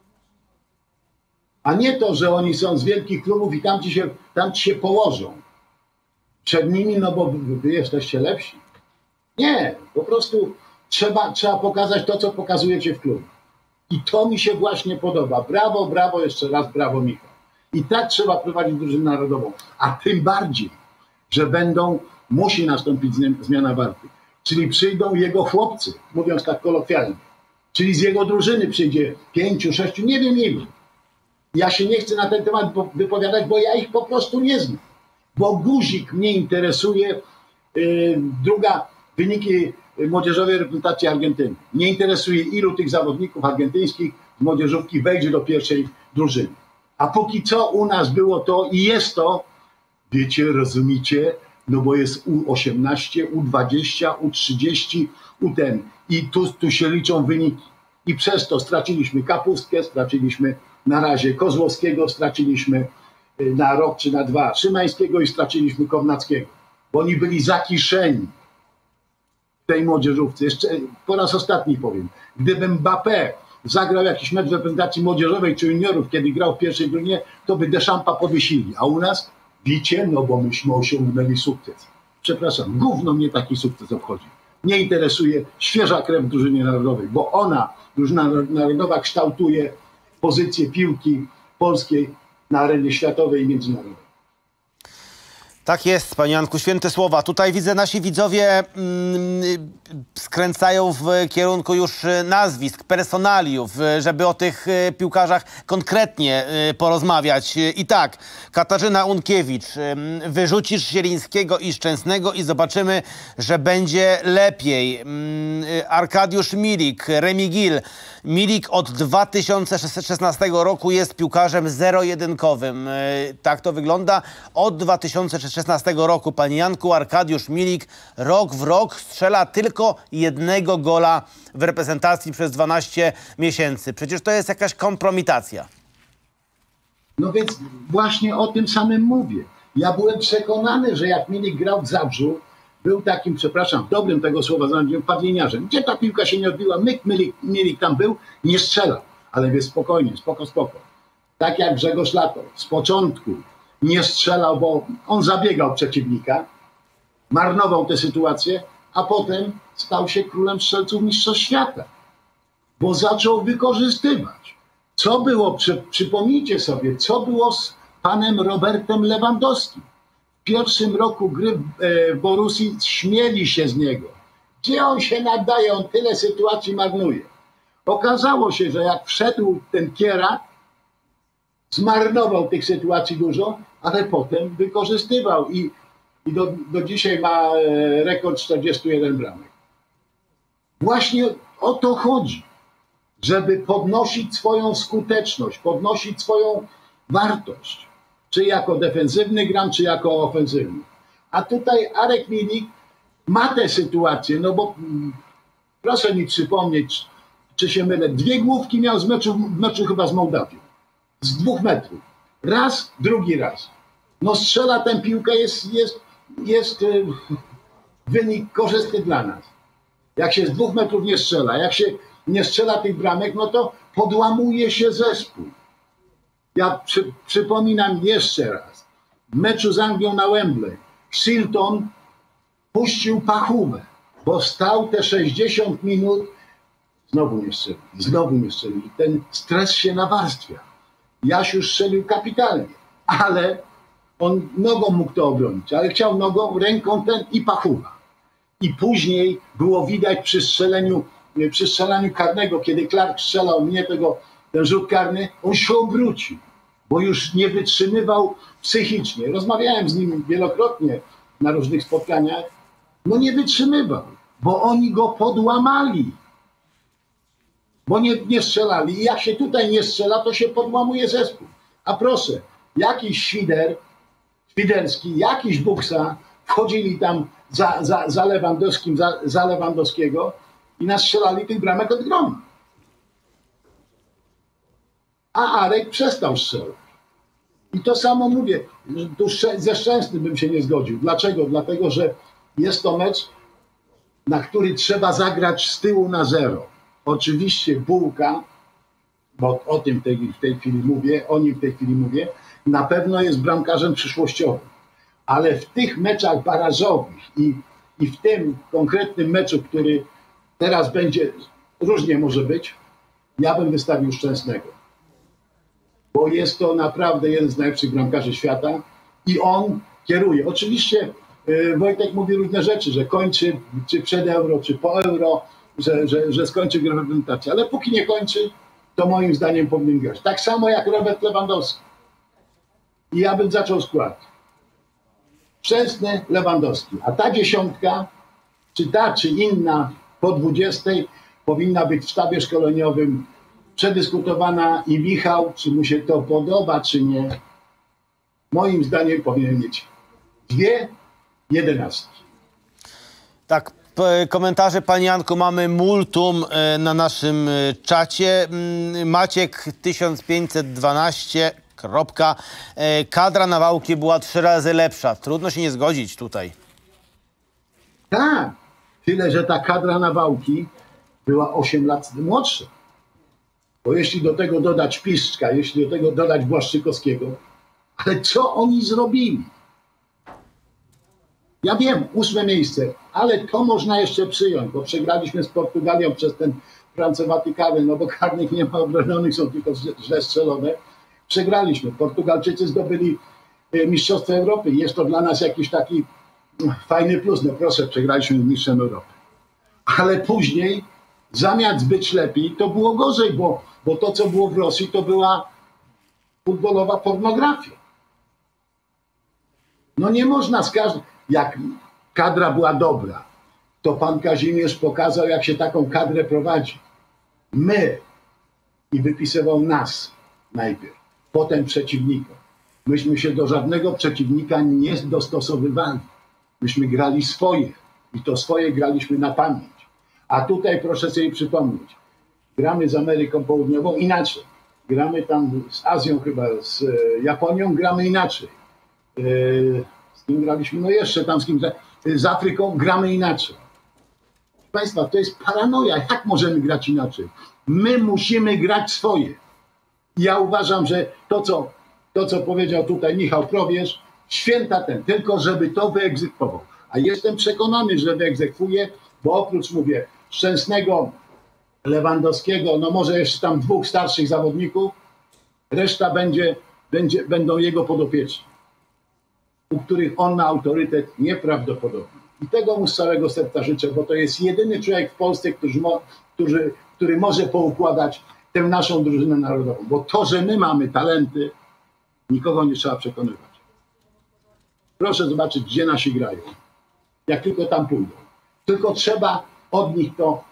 A nie to, że oni są z wielkich klubów i tam ci się położą przed nimi, no bo wy jesteście lepsi. Nie, po prostu trzeba pokazać to, co pokazujecie w klubie. I to mi się właśnie podoba. Brawo, brawo, jeszcze raz brawo Michał. I tak trzeba prowadzić drużynę narodową. A tym bardziej, że musi nastąpić zmiana warty. Czyli przyjdą jego chłopcy, mówiąc tak kolokwialnie. Czyli z jego drużyny przyjdzie 5, 6, nie wiem ilu. Ja się nie chcę na ten temat wypowiadać, bo ja ich po prostu nie znam. Bo guzik mnie interesuje. Druga, wyniki młodzieżowej reprezentacji Argentyny. Nie interesuje, ilu tych zawodników argentyńskich z młodzieżówki wejdzie do pierwszej drużyny. A póki co u nas było to i jest to, wiecie, rozumiecie, no bo jest U18, U20, U30, U10. I tu się liczą wyniki. I przez to straciliśmy Kapustkę, straciliśmy na razie Kozłowskiego, straciliśmy na rok czy na 2 Szymańskiego i straciliśmy Kownackiego. Bo oni byli zakiszeni w tej młodzieżówce. Jeszcze po raz ostatni powiem. Gdyby Mbappé zagrał jakiś mecz w reprezentacji młodzieżowej czy juniorów, kiedy grał w pierwszej drużynie, to by Deschampa powiesili. A u nas, wiecie, no bo myśmy osiągnęli sukces. Przepraszam, gówno mnie taki sukces obchodzi. Nie interesuje świeża krew w drużynie narodowej, bo ona, drużyna narodowa, kształtuje pozycję piłki polskiej na arenie światowej i międzynarodowej. Tak jest, panie Janku, święte słowa. Tutaj widzę, nasi widzowie skręcają w kierunku już nazwisk, personaliów, żeby o tych piłkarzach konkretnie porozmawiać. I tak, Katarzyna Unkiewicz, wyrzucisz Zielińskiego i Szczęsnego i zobaczymy, że będzie lepiej. Arkadiusz Milik, Remi Gil. Milik od 2016 roku jest piłkarzem zero-jedynkowym. Tak to wygląda. Od 2016 roku, panie Janku, Arkadiusz Milik rok w rok strzela tylko 1 gola w reprezentacji przez 12 miesięcy. Przecież to jest jakaś kompromitacja. No więc właśnie o tym samym mówię. Ja byłem przekonany, że jak Milik grał w Zabrzu, był takim, przepraszam, w dobrym tego słowa znaczeniu, padliniarzem. Gdzie ta piłka się nie odbiła, Milik tam był, nie strzelał. Ale wie, spokojnie, spoko. Tak jak Grzegorz Lato. Z początku nie strzelał, bo on zabiegał przeciwnika, marnował tę sytuację, a potem stał się królem strzelców mistrzostw świata. Bo zaczął wykorzystywać. Co było, przypomnijcie sobie, co było z panem Robertem Lewandowskim. W pierwszym roku gry w Borussii śmieli się z niego. Gdzie on się nadaje? On tyle sytuacji marnuje. Okazało się, że jak wszedł ten Kiera, zmarnował tych sytuacji dużo, ale potem wykorzystywał i do dzisiaj ma rekord 41 bramek. Właśnie o to chodzi, żeby podnosić swoją skuteczność, podnosić swoją wartość. Czy jako defensywny gram, czy jako ofensywny. A tutaj Arek Milik ma tę sytuację, no bo proszę mi przypomnieć, czy się mylę, 2 główki miał w meczu chyba z Mołdawią. Z 2 metrów. Raz, drugi raz. No strzela tę piłkę, jest wynik korzystny dla nas. Jak się z 2 metrów nie strzela, jak się nie strzela tych bramek, no to podłamuje się zespół. Ja przypominam jeszcze raz. W meczu z Anglią na Wembley Shilton puścił pachówę, bo stał te 60 minut, znowu nie strzelił. Ten stres się nawarstwia. Jasiu strzelił kapitalnie, ale on nogą mógł to obronić, ale chciał nogą, ręką i pachuwa. I później było widać przy strzelaniu karnego, kiedy Clark strzelał mnie ten rzut karny, on się obrócił, bo już nie wytrzymywał psychicznie. Rozmawiałem z nim wielokrotnie na różnych spotkaniach. No nie wytrzymywał, bo oni go podłamali. Bo nie strzelali. I jak się tutaj nie strzela, to się podłamuje zespół. A proszę, jakiś Świderski, jakiś Buksa wchodzili tam za Lewandowskim, za Lewandowskiego i nastrzelali tych bramek od groma. A Arek przestał strzelać. I to samo mówię, tu ze Szczęsnym bym się nie zgodził. Dlaczego? Dlatego, że jest to mecz, na który trzeba zagrać z tyłu na 0. Oczywiście Bułka, bo o nim w tej chwili mówię, na pewno jest bramkarzem przyszłościowym. Ale w tych meczach barażowych i w tym konkretnym meczu, który teraz będzie, różnie może być, ja bym wystawił Szczęsnego. bo jest to naprawdę jeden z najlepszych bramkarzy świata i on kieruje. Oczywiście Wojtek mówi różne rzeczy, że kończy czy przed euro, czy po euro, że skończy grę reprezentacji, ale póki nie kończy, to moim zdaniem powinien grać. Tak samo jak Robert Lewandowski. I ja bym zaczął skład. Szczęsny, Lewandowski. A ta dziesiątka, czy ta, czy inna po 20 powinna być w sztabie szkoleniowym przedyskutowana i Michał, czy mu się to podoba, czy nie. Moim zdaniem powinien mieć 2 jedenastki. Tak, komentarze, panie Janku, mamy multum na naszym czacie. Maciek 1512. Kadra Nawałki była 3 razy lepsza. Trudno się nie zgodzić tutaj. Tak, tyle, że ta kadra Nawałki była 8 lat młodsza. Bo jeśli do tego dodać Piszczka, jeśli do tego dodać Błaszczykowskiego, ale co oni zrobili? Ja wiem, 8 miejsce, ale to można jeszcze przyjąć, bo przegraliśmy z Portugalią przez ten francowaty karny, no bo karnych nie ma obronionych, są tylko źle strzelone. Przegraliśmy. Portugalczycy zdobyli Mistrzostwo Europy i jest to dla nas jakiś taki fajny plus. No proszę, przegraliśmy z mistrzem Europy. Ale później, zamiast być lepiej, to było gorzej, bo to, co było w Rosji, to była futbolowa pornografia. No nie można z każdym... Jak kadra była dobra, to pan Kazimierz pokazał, jak się taką kadrę prowadzi. My. I wypisywał nas najpierw, potem przeciwnika. Myśmy się do żadnego przeciwnika nie dostosowywali. Myśmy grali swoje. I to swoje graliśmy na pamięć. A tutaj proszę sobie przypomnieć. Gramy z Ameryką Południową inaczej. Gramy tam z Azją chyba, z Japonią gramy inaczej. Z kim graliśmy? No jeszcze tam z kim. Z Afryką gramy inaczej. Proszę państwa, to jest paranoja. Jak możemy grać inaczej? My musimy grać swoje. Ja uważam, że to, co powiedział tutaj Michał Probierz, święta ten, tylko żeby to wyegzekwował. A jestem przekonany, że wyegzekwuje, bo oprócz, mówię, Szczęsnego, Lewandowskiego, no może jeszcze tam 2 starszych zawodników, reszta będą jego podopieczni, u których on ma autorytet nieprawdopodobny. I tego mu z całego serca życzę, bo to jest jedyny człowiek w Polsce, który może poukładać tę naszą drużynę narodową. Bo to, że my mamy talenty, nikogo nie trzeba przekonywać. Proszę zobaczyć, gdzie nasi grają. Jak tylko tam pójdą. Tylko trzeba od nich to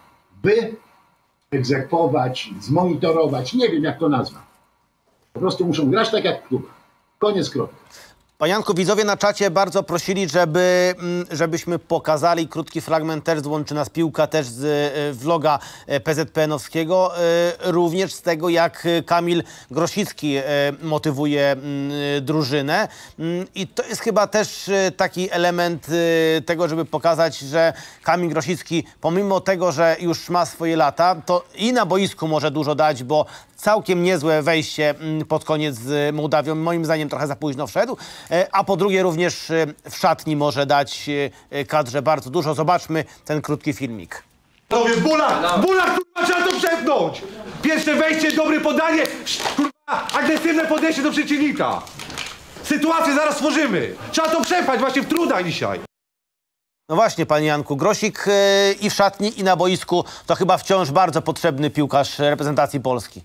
wyegzekwować, zmonitorować. Nie wiem, jak to nazwać. Po prostu muszą grać tak jak w klubach. Koniec kropka. Panie Janku, widzowie na czacie bardzo prosili, żebyśmy pokazali krótki fragment, też złączy nas piłka, też z vloga PZPN-owskiego, również z tego, jak Kamil Grosicki motywuje drużynę. I to jest chyba też taki element tego, żeby pokazać, że Kamil Grosicki, pomimo tego, że już ma swoje lata, to i na boisku może dużo dać, bo całkiem niezłe wejście pod koniec z Mołdawią. Moim zdaniem trochę za późno wszedł. A po drugie również w szatni może dać kadrze bardzo dużo. Zobaczmy ten krótki filmik. Bulak, kurwa, trzeba to przepnąć! Pierwsze wejście, dobre podanie, kurwa, agresywne podejście do przeciwnika. Sytuację zaraz stworzymy. Trzeba to przepchać właśnie w trudach dzisiaj. No właśnie, panie Janku, Grosik i w szatni, i na boisku to chyba wciąż bardzo potrzebny piłkarz reprezentacji Polski.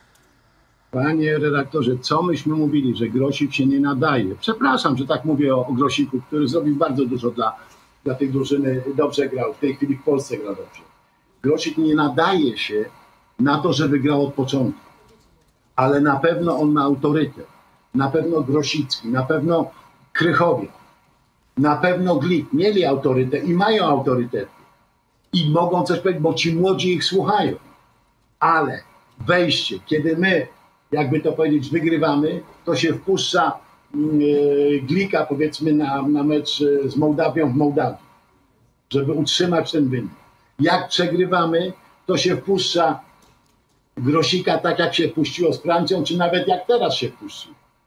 Panie redaktorze, co myśmy mówili, że Grosik się nie nadaje? Przepraszam, że tak mówię o Grosiku, który zrobił bardzo dużo dla tej drużyny. Dobrze grał, w tej chwili w Polsce gra dobrze. Grosik nie nadaje się na to, żeby grał od początku. Ale na pewno on ma autorytet. Na pewno Grosicki, na pewno Krychowiak, na pewno Glik mieli autorytet i mają autorytety. I mogą coś powiedzieć, bo ci młodzi ich słuchają. Ale wejście, kiedy my, jakby to powiedzieć, wygrywamy, to się wpuszcza Glika, powiedzmy, na mecz z Mołdawią w Mołdawii, żeby utrzymać ten wynik. Jak przegrywamy, to się wpuszcza Grosika tak, jak się wpuściło z Francją, czy nawet jak teraz się wpuści.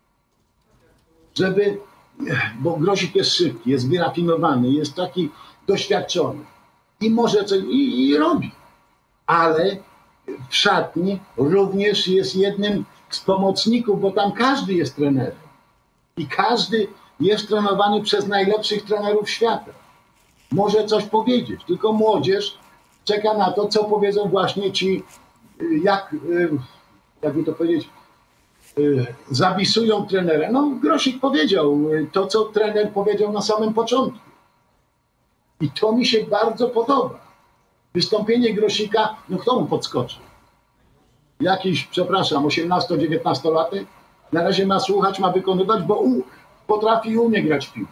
Bo Grosik jest szybki, jest wyrafinowany, jest taki doświadczony i może coś i robi. Ale w szatni również jest jednym z pomocników, bo tam każdy jest trenerem. I każdy jest trenowany przez najlepszych trenerów świata. Może coś powiedzieć, tylko młodzież czeka na to, co powiedzą właśnie ci, jakby to powiedzieć, zapisują trenera. No Grosik powiedział to, co trener powiedział na samym początku. I to mi się bardzo podoba. Wystąpienie Grosika, no kto mu podskoczy? Jakiś, przepraszam, 18-19-latek? Na razie ma słuchać, ma wykonywać, bo potrafi i umie grać w piłkę.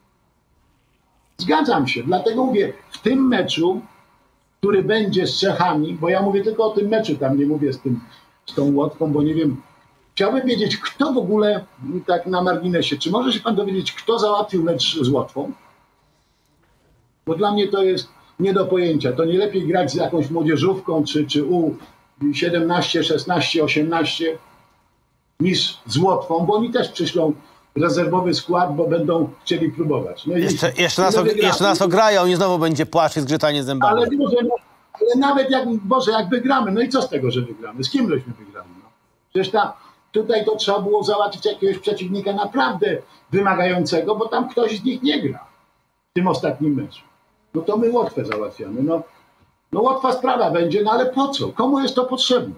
Zgadzam się, dlatego mówię, w tym meczu, który będzie z Czechami, bo ja mówię tylko o tym meczu, tam nie mówię z tą Łotwą, bo nie wiem, chciałbym wiedzieć, kto w ogóle, tak na marginesie, czy może się pan dowiedzieć, kto załatwił mecz z Łotwą? Bo dla mnie to jest nie do pojęcia. To nie lepiej grać z jakąś młodzieżówką, czy U17, 16, 18, niż z Łotwą, bo oni też przyślą rezerwowy skład, bo będą chcieli próbować. No jeszcze nas ograją i znowu będzie płacz i zgrzytanie zębami. Ale nawet jak wygramy, no i co z tego, że wygramy? Z kim żeśmy wygrali? No? Przecież tutaj to trzeba było załatwić jakiegoś przeciwnika naprawdę wymagającego, bo tam ktoś z nich nie gra w tym ostatnim meczu. No to my Łotwę załatwiamy. No łatwa sprawa będzie, no ale po co? Komu jest to potrzebne?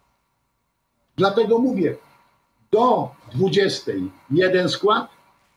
Dlatego mówię, do 20 jeden skład,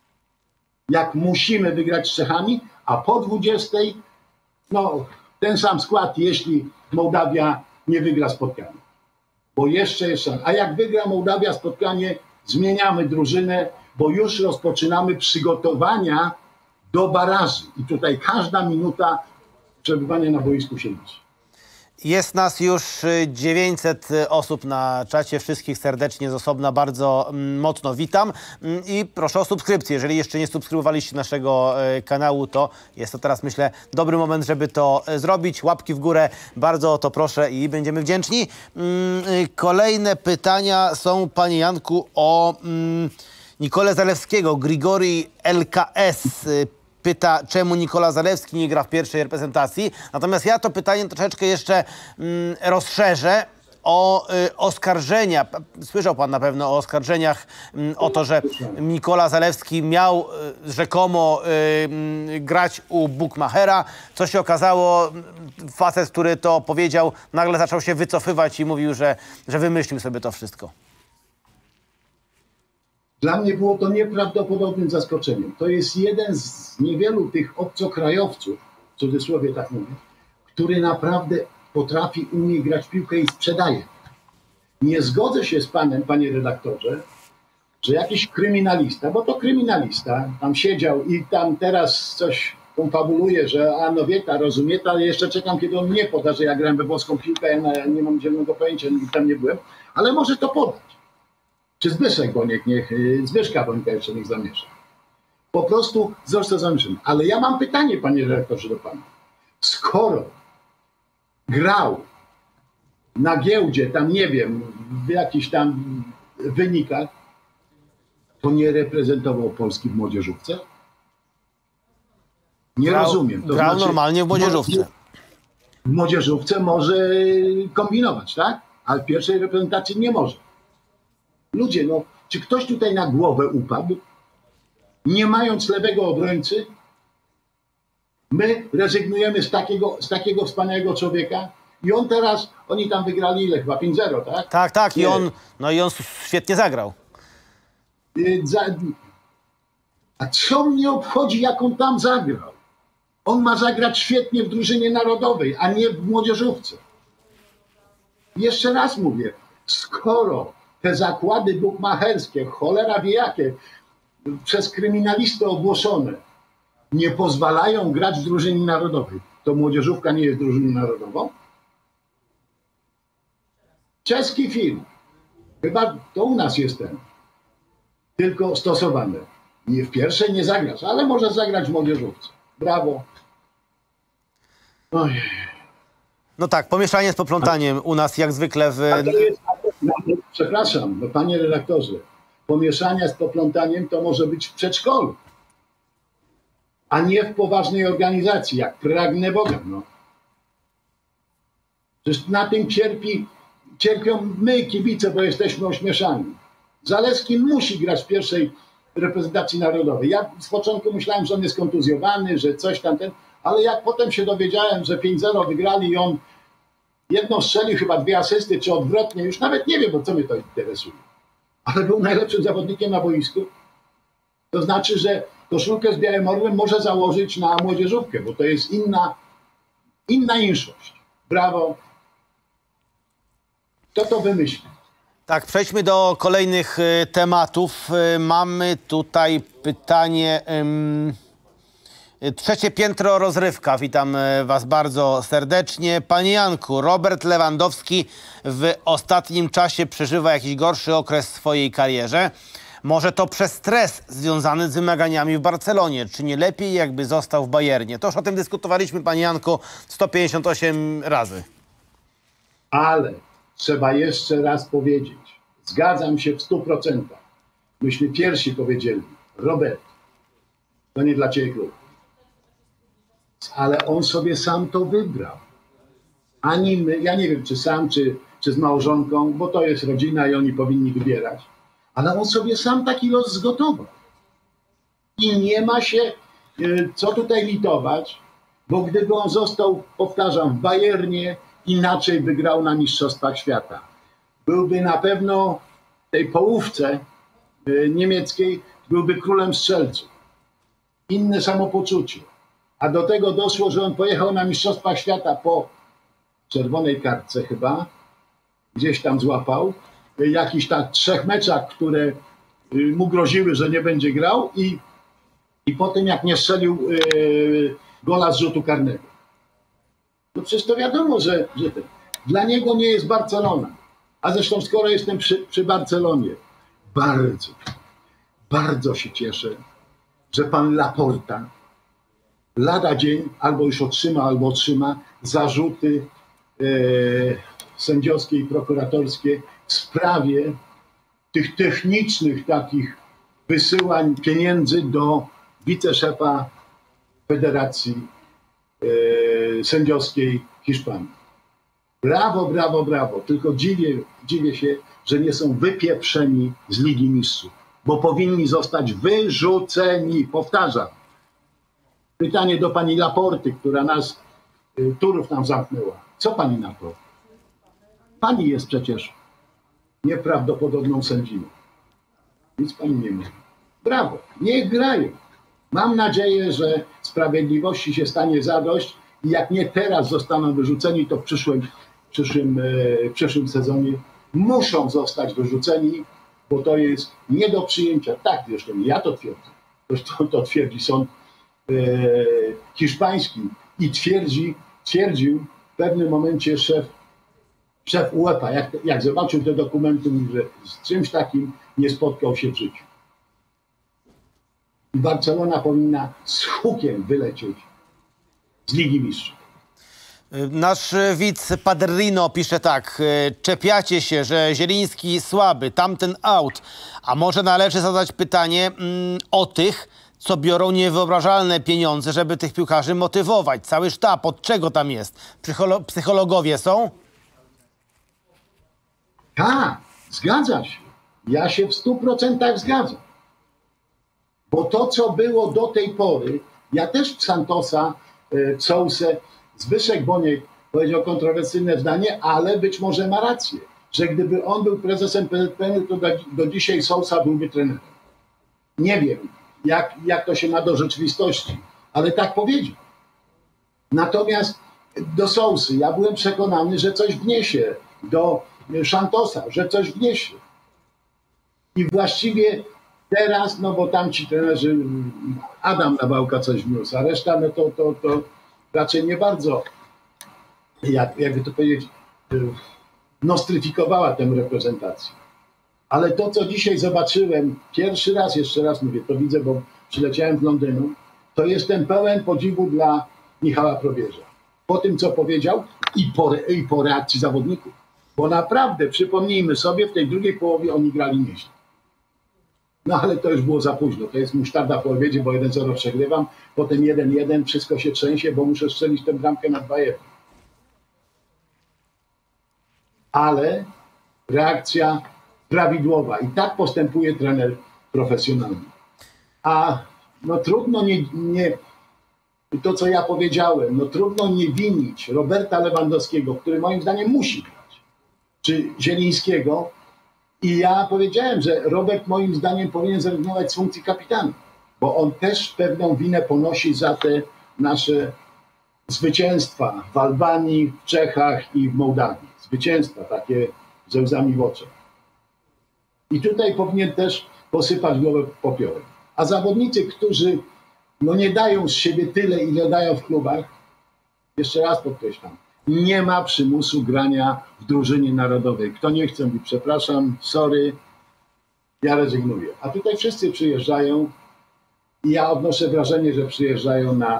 jak musimy wygrać z Czechami, a po 20 no ten sam skład, jeśli Mołdawia nie wygra spotkania. Bo jeszcze jest szansa. A jak wygra Mołdawia spotkanie, zmieniamy drużynę, bo już rozpoczynamy przygotowania do baraży. I tutaj każda minuta przebywania na boisku się liczy. Jest nas już 900 osób na czacie. Wszystkich serdecznie z osobna bardzo mocno witam i proszę o subskrypcję. Jeżeli jeszcze nie subskrybowaliście naszego kanału, to jest to teraz, myślę, dobry moment, żeby to zrobić. Łapki w górę, bardzo o to proszę i będziemy wdzięczni. Kolejne pytania są, panie Janku, o Nikolę Zalewskiego. Grigori LKS pyta, czemu Nikola Zalewski nie gra w pierwszej reprezentacji. Natomiast ja to pytanie troszeczkę jeszcze rozszerzę o oskarżenia. Słyszał pan na pewno o oskarżeniach o to, że Nikola Zalewski miał rzekomo grać u Bukmachera. Co się okazało, facet, który to powiedział, nagle zaczął się wycofywać i mówił, że wymyślił sobie to wszystko. Dla mnie było to nieprawdopodobnym zaskoczeniem. To jest jeden z niewielu tych obcokrajowców, w cudzysłowie tak mówię, który naprawdę potrafi, umie grać w piłkę i sprzedaje. Nie zgodzę się z panem, panie redaktorze, że jakiś kryminalista, bo to kryminalista, tam siedział i tam teraz coś konfabuluje, że no wie ta, rozumie ta, ale jeszcze czekam, kiedy on mnie poda, że ja grałem we włoską piłkę, ja nie mam zielonego pojęcia, nigdy tam nie byłem, ale może to podać. Czy Zbyszek Boniek, Zbyszka Bońka jeszcze niech zamiesza. Po prostu został zamieszany. Ale ja mam pytanie, panie redaktorze, do pana. Skoro grał na giełdzie, tam nie wiem, w jakichś tam wynikach, to nie reprezentował Polski w młodzieżówce? Nie rozumiem. To grał znaczy, normalnie w młodzieżówce. W młodzieżówce może kombinować, tak? Ale w pierwszej reprezentacji nie może. Ludzie, no, czy ktoś tutaj na głowę upadł, nie mając lewego obrońcy? My rezygnujemy z takiego wspaniałego człowieka i on teraz, oni tam wygrali ile chyba? 5-0, tak? Tak. I on świetnie zagrał. A co mnie obchodzi, jak on tam zagrał? On ma zagrać świetnie w drużynie narodowej, a nie w młodzieżówce. Jeszcze raz mówię, skoro te zakłady bukmacherskie, cholera wie jakie, przez kryminalistę ogłoszone, nie pozwalają grać w drużynie narodowej, to młodzieżówka nie jest drużyną narodową? Czeski film. Chyba to u nas jest ten. Tylko stosowany. Nie w pierwszej nie zagrasz, ale może zagrać w młodzieżówce. Brawo. Ojej. No tak, pomieszanie z poplątaniem u nas jak zwykle w... Przepraszam, no panie redaktorze, pomieszania z poplątaniem to może być w przedszkolu, a nie w poważnej organizacji, jak pragnę Boga. No. Przecież na tym cierpi Cierpią my, kibice, bo jesteśmy ośmieszani. Zalewski musi grać w pierwszej reprezentacji narodowej. Ja z początku myślałem, że on jest kontuzjowany, że coś tam ale jak potem się dowiedziałem, że 5-0 wygrali i on jedną strzelił, chyba 2 asysty, czy odwrotnie, już nawet nie wiem, bo co mnie to interesuje. Ale był najlepszym zawodnikiem na boisku. To znaczy, że koszulkę z białym orłem może założyć na młodzieżówkę, bo to jest inna inszość. Brawo. Kto to wymyśli? Tak, przejdźmy do kolejnych tematów. Mamy tutaj pytanie. Trzecie piętro rozrywka. Witam was bardzo serdecznie. Panie Janku, Robert Lewandowski w ostatnim czasie przeżywa jakiś gorszy okres w swojej karierze. Może to przez stres związany z wymaganiami w Barcelonie. Czy nie lepiej, jakby został w Bayernie? To już o tym dyskutowaliśmy, panie Janku, 158 razy. Ale trzeba jeszcze raz powiedzieć. Zgadzam się w 100%. Myśmy pierwsi powiedzieli, Robert, to nie dla ciebie klub. Ale on sobie sam to wybrał. Ani my, ja nie wiem, czy sam, czy z małżonką, bo to jest rodzina i oni powinni wybierać. Ale on sobie sam taki los zgotował. I nie ma się co tutaj litować, bo gdyby on został, powtarzam, w Bayernie, inaczej by grał na Mistrzostwach Świata. Byłby na pewno w tej połówce niemieckiej, byłby królem strzelców. Inne samopoczucie. A do tego doszło, że on pojechał na Mistrzostwach Świata po czerwonej kartce chyba, gdzieś tam złapał, jakichś tak 3 meczach, które mu groziły, że nie będzie grał i potem jak nie strzelił gola z rzutu karnego. No przecież to wiadomo, że dla niego nie jest Barcelona. A zresztą skoro jestem przy Barcelonie, bardzo się cieszę, że pan Laporta lada dzień albo już otrzyma zarzuty sędziowskie i prokuratorskie w sprawie tych technicznych takich wysyłań pieniędzy do wiceszefa Federacji Sędziowskiej Hiszpanii. Brawo, brawo, brawo. Tylko dziwię się, że nie są wypieprzeni z Ligi Mistrzów, bo powinni zostać wyrzuceni. Powtarzam. Pytanie do pani Laporty, która nas, Turów nam zamknęła. Co pani na to? Pani jest przecież nieprawdopodobną sędziną. Nic pani nie mówi. Brawo, niech grają. Mam nadzieję, że sprawiedliwości się stanie zadość i jak nie teraz zostaną wyrzuceni, to w przyszłym sezonie muszą zostać wyrzuceni, bo to jest nie do przyjęcia. Tak, zresztą ja to twierdzę. Zresztą to twierdzi sąd hiszpański i twierdził w pewnym momencie szef UEFA, jak zobaczył te dokumenty, mówi, że z czymś takim nie spotkał się w życiu. I Barcelona powinna z hukiem wylecieć z Ligi Mistrzów. Nasz widz Padrino pisze tak. Czepiacie się, że Zieliński słaby, tamten out. A może należy zadać pytanie o tych, co biorą niewyobrażalne pieniądze, żeby tych piłkarzy motywować. Cały sztab, od czego tam jest? Psychologowie są? Tak, zgadza się. Ja się w 100% zgadzam. Bo to, co było do tej pory, ja też w Santosa, w Sousę, Zbyszek Boniek powiedział kontrowersyjne zdanie, ale być może ma rację, że gdyby on był prezesem PZPN, to do dzisiaj Sousa byłby trenerem. Nie wiem, jak to się ma do rzeczywistości, ale tak powiedział. Natomiast do Sousy ja byłem przekonany, że coś wniesie, do Santosa, że coś wniesie. I właściwie teraz, no bo tam ci trenerzy, Adam Nawałka coś wniósł, a reszta no to raczej nie bardzo, jakby to powiedzieć, nostryfikowała tę reprezentację. Ale to, co dzisiaj zobaczyłem, pierwszy raz, jeszcze raz mówię, to widzę, bo przyleciałem z Londynu, to jestem pełen podziwu dla Michała Probierza. Po tym, co powiedział i po reakcji zawodników. Bo naprawdę, przypomnijmy sobie, w tej drugiej połowie oni grali nieźle. No ale to już było za późno. To jest musztarda po obiedzie, bo 1-0 przegrywam, potem 1-1, wszystko się trzęsie, bo muszę strzelić tę bramkę na 2-1. ale reakcja prawidłowa. I tak postępuje trener profesjonalny. A no trudno to, co ja powiedziałem, no trudno nie winić Roberta Lewandowskiego, który moim zdaniem musi grać, czy Zielińskiego. I ja powiedziałem, że Robert moim zdaniem powinien zrezygnować z funkcji kapitana, bo on też pewną winę ponosi za te nasze zwycięstwa w Albanii, w Czechach i w Mołdawii. Zwycięstwa takie ze łzami w oczach. I tutaj powinien też posypać głowę popiołem. A zawodnicy, którzy no nie dają z siebie tyle, ile dają w klubach, jeszcze raz podkreślam, nie ma przymusu grania w drużynie narodowej. Kto nie chce, mówi przepraszam, sorry, ja rezygnuję. A tutaj wszyscy przyjeżdżają i ja odnoszę wrażenie, że przyjeżdżają na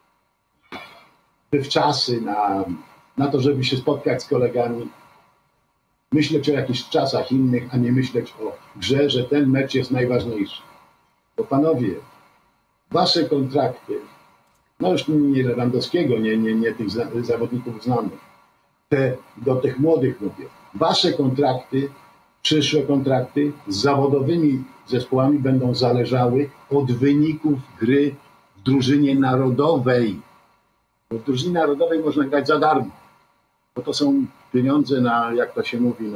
wczasy, na to, żeby się spotkać z kolegami, myśleć o jakichś czasach innych, a nie myśleć o grze, że ten mecz jest najważniejszy. Bo panowie, wasze kontrakty, no już nie Lewandowskiego, nie tych zawodników znanych, do tych młodych mówię, wasze kontrakty, przyszłe kontrakty z zawodowymi zespołami będą zależały od wyników gry w drużynie narodowej. Bo w drużynie narodowej można grać za darmo, bo to są pieniądze na, jak to się mówi,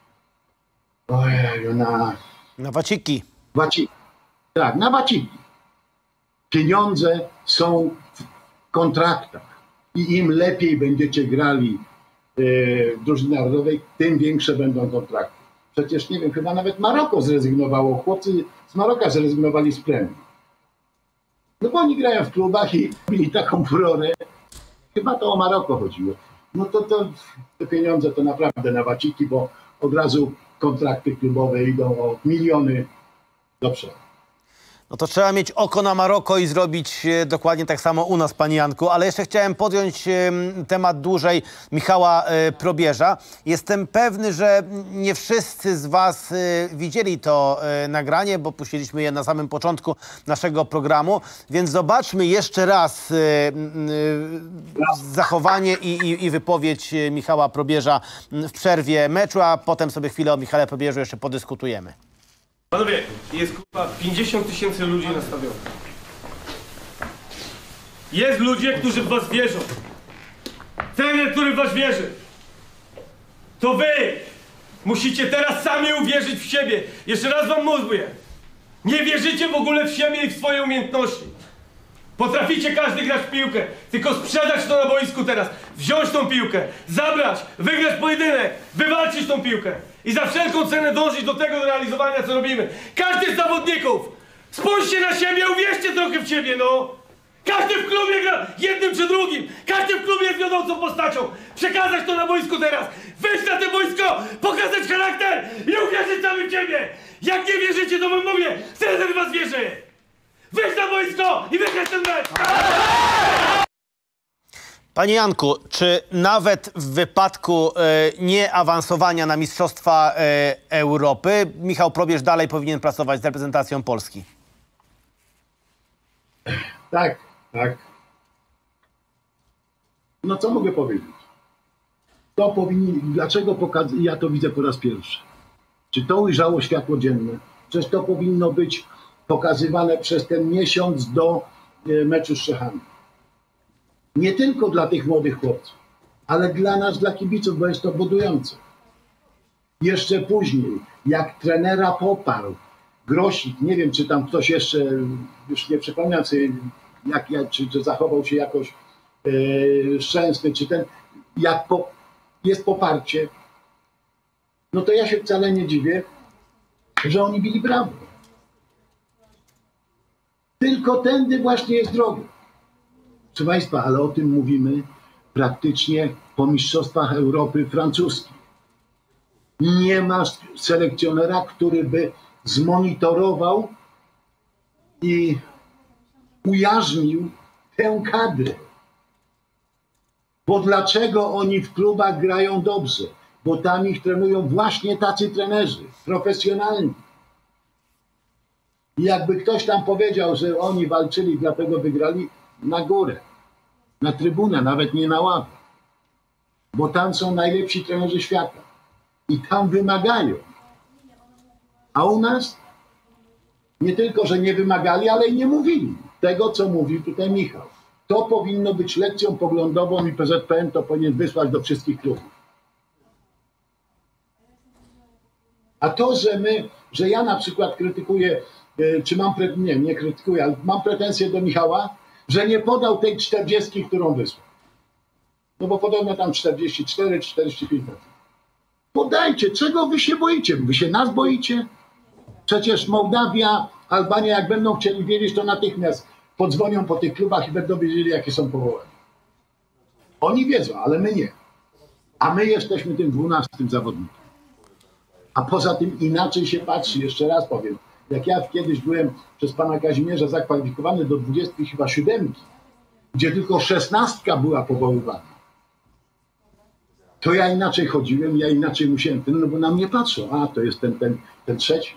Na waciki. Waciki. Tak, na waciki. Pieniądze są w kontraktach i im lepiej będziecie grali w drużynie narodowej, tym większe będą kontrakty. Przecież, nie wiem, chyba nawet Maroko zrezygnowało, chłopcy z Maroka zrezygnowali z premii. No bo oni grają w klubach i mieli taką furorę, chyba to o Maroko chodziło. No to te pieniądze to naprawdę na waciki, bo od razu kontrakty klubowe idą o miliony do przodu. No to trzeba mieć oko na Maroko i zrobić dokładnie tak samo u nas, panie Janku. Ale jeszcze chciałem podjąć temat dłużej Michała Probierza. Jestem pewny, że nie wszyscy z was widzieli to nagranie, bo puściliśmy je na samym początku naszego programu. Więc zobaczmy jeszcze raz zachowanie i wypowiedź Michała Probierza w przerwie meczu, a potem sobie chwilę o Michale Probierzu jeszcze podyskutujemy. Panowie, jest kurwa 50 000 ludzi na stadionie. Jest ludzie, którzy w was wierzą. Trener, który w was wierzy. To wy musicie teraz sami uwierzyć w siebie. Jeszcze raz wam mówię. Nie wierzycie w ogóle w siebie i w swoje umiejętności. Potraficie każdy grać w piłkę, tylko sprzedać to na boisku teraz. Wziąć tą piłkę, zabrać, wygrać pojedynek, wywalczyć tą piłkę. I za wszelką cenę dążyć do tego realizowania, co robimy. Każdy z zawodników, spójrzcie na siebie, uwierzcie trochę w siebie, no. Każdy w klubie gra jednym czy drugim. Każdy w klubie jest wiodącą postacią. Przekazać to na boisku teraz. Wyjść na to boisko, pokazać charakter i uwierzyć sami w siebie. Jak nie wierzycie, to wam mówię, trener was wierzy. Wyjść na boisko i wygrać ten mecz. Panie Janku, czy nawet w wypadku nieawansowania na Mistrzostwa Europy Michał Probierz dalej powinien pracować z reprezentacją Polski? Tak, tak. No co mogę powiedzieć? To powinni, dlaczego ja to widzę po raz pierwszy? Czy to ujrzało światło dzienne? Przecież to powinno być pokazywane przez ten miesiąc do meczu z Czechami. Nie tylko dla tych młodych chłopców, ale dla nas, dla kibiców, bo jest to budujące. Jeszcze później, jak trenera poparł Grosik, nie wiem, czy tam ktoś jeszcze, już nie przypominam sobie, czy zachował się jakoś Szczęsny, czy ten, jest poparcie, no to ja się wcale nie dziwię, że oni bili brawo. Tylko tędy właśnie jest droga. Proszę Państwa, ale o tym mówimy praktycznie po Mistrzostwach Europy francuskich. Nie ma selekcjonera, który by zmonitorował i ujarzmił tę kadrę. Bo dlaczego oni w klubach grają dobrze? Bo tam ich trenują właśnie tacy trenerzy, profesjonalni. I jakby ktoś tam powiedział, że oni walczyli, dlatego wygrali, na górę, na trybunę, nawet nie na ławę. Bo tam są najlepsi trenerzy świata. i tam wymagają. A u nas nie tylko, że nie wymagali, ale i nie mówili tego, co mówił tutaj Michał. To powinno być lekcją poglądową i PZPN to powinien wysłać do wszystkich klubów. A to, że ja na przykład krytykuję, czy mam, nie krytykuję, ale mam pretensje do Michała, że nie podał tej 40, którą wysłał. No bo podobno tam 44, 45%. Podajcie, czego wy się boicie? Wy się nas boicie? Przecież Mołdawia, Albania, jak będą chcieli wiedzieć, to natychmiast podzwonią po tych klubach i będą wiedzieli, jakie są powołania. Oni wiedzą, ale my nie. A my jesteśmy tym 12 zawodnikiem. A poza tym inaczej się patrzy, jeszcze raz powiem. Jak ja kiedyś byłem przez pana Kazimierza zakwalifikowany do 27, gdzie tylko 16 była powoływana, to ja inaczej chodziłem, ja inaczej musiałem, no bo na mnie patrzą, a to jest ten trzeci.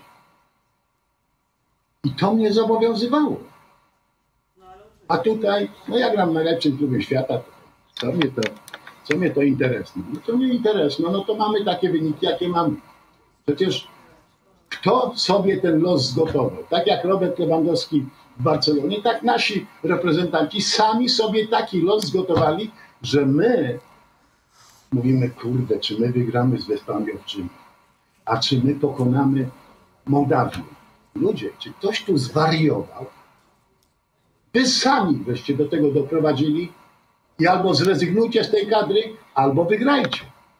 I to mnie zobowiązywało. A tutaj, no ja gram w najlepszym klubie świata, co mnie to interesuje? No to nie interesuje, no to mamy takie wyniki, jakie mamy. Przecież kto sobie ten los zgotował? Tak jak Robert Lewandowski w Barcelonie, tak nasi reprezentanci sami sobie taki los zgotowali, że my mówimy, kurde, czy my wygramy z Wyspami Owczymi, a czy my pokonamy Mołdawię. Ludzie, czy ktoś tu zwariował? Wy sami wreszcie do tego doprowadzili i albo zrezygnujcie z tej kadry, albo wygrajcie.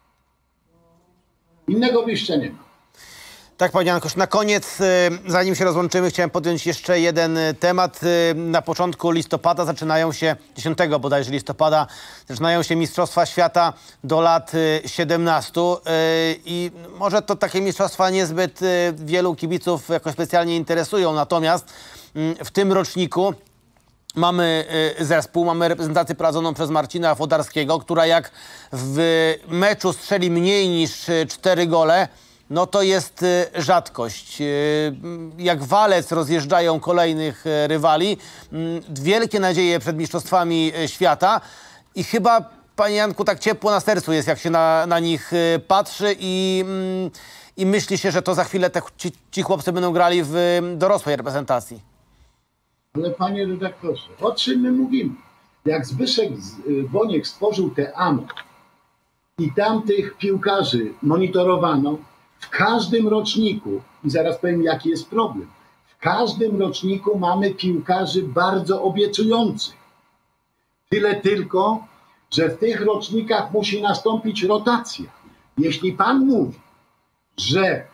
Innego wyjścia nie ma. Tak, panie Jankosz, na koniec, zanim się rozłączymy, chciałem podjąć jeszcze jeden temat. Na początku listopada zaczynają się, 10 bodajże listopada, zaczynają się Mistrzostwa Świata do lat 17 i może to takie mistrzostwa niezbyt wielu kibiców jakoś specjalnie interesują, natomiast w tym roczniku mamy zespół, mamy reprezentację prowadzoną przez Marcina Wodarskiego, która jak w meczu strzeli mniej niż 4 gole, no to jest rzadkość. Jak walec rozjeżdżają kolejnych rywali. Wielkie nadzieje przed Mistrzostwami Świata i chyba, panie Janku, tak ciepło na sercu jest, jak się na nich patrzy i myśli się, że to za chwilę ci chłopcy będą grali w dorosłej reprezentacji. Ale panie redaktorze, o czym my mówimy? Jak Zbyszek Boniek stworzył te ANO i tamtych piłkarzy monitorowano, w każdym roczniku, i zaraz powiem, jaki jest problem, w każdym roczniku mamy piłkarzy bardzo obiecujących. Tyle tylko, że w tych rocznikach musi nastąpić rotacja. Jeśli pan mówi, że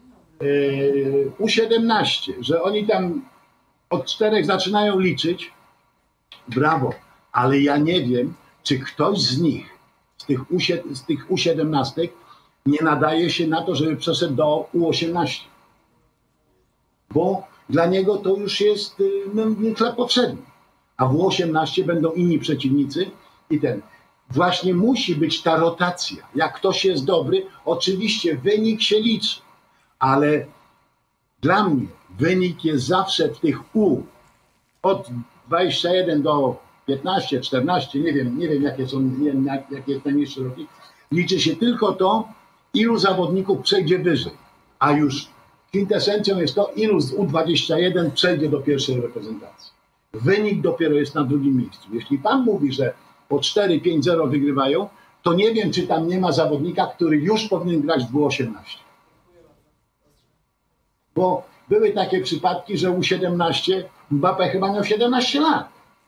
U17, że oni tam od 4 zaczynają liczyć, brawo, ale ja nie wiem, czy ktoś z nich, z tych U17 nie nadaje się na to, żeby przeszedł do U18. Bo dla niego to już jest chleb powszedni. A w U18 będą inni przeciwnicy i właśnie musi być ta rotacja. Jak ktoś jest dobry, oczywiście wynik się liczy, ale dla mnie wynik jest zawsze w tych U od 21 do 15, 14, nie wiem jakie są, jakie jest najniższy rocznik. Liczy się tylko to, ilu zawodników przejdzie wyżej, a już kwintesencją jest to, ilu z U21 przejdzie do pierwszej reprezentacji. Wynik dopiero jest na drugim miejscu. Jeśli pan mówi, że po 4-5-0 wygrywają, to nie wiem, czy tam nie ma zawodnika, który już powinien grać w U18. Bo były takie przypadki, że U17, Mbappé chyba miał 17 lat,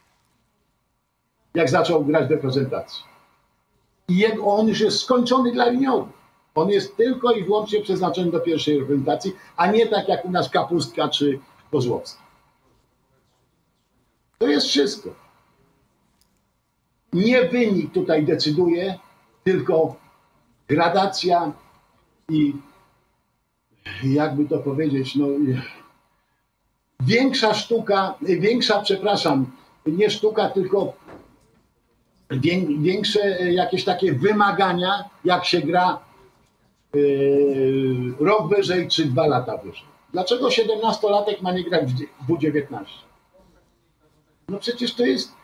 jak zaczął grać w reprezentacji. I on już jest skończony dla juniorów. On jest tylko i wyłącznie przeznaczony do pierwszej reprezentacji, a nie tak jak u nas Kapustka czy Kozłowski. To jest wszystko. Nie wynik tutaj decyduje, tylko gradacja i jakby to powiedzieć, no nie sztuka, tylko większe jakieś takie wymagania, jak się gra rok wyżej czy 2 lata wyżej. Dlaczego 17-latek ma nie grać w U19? No przecież to jest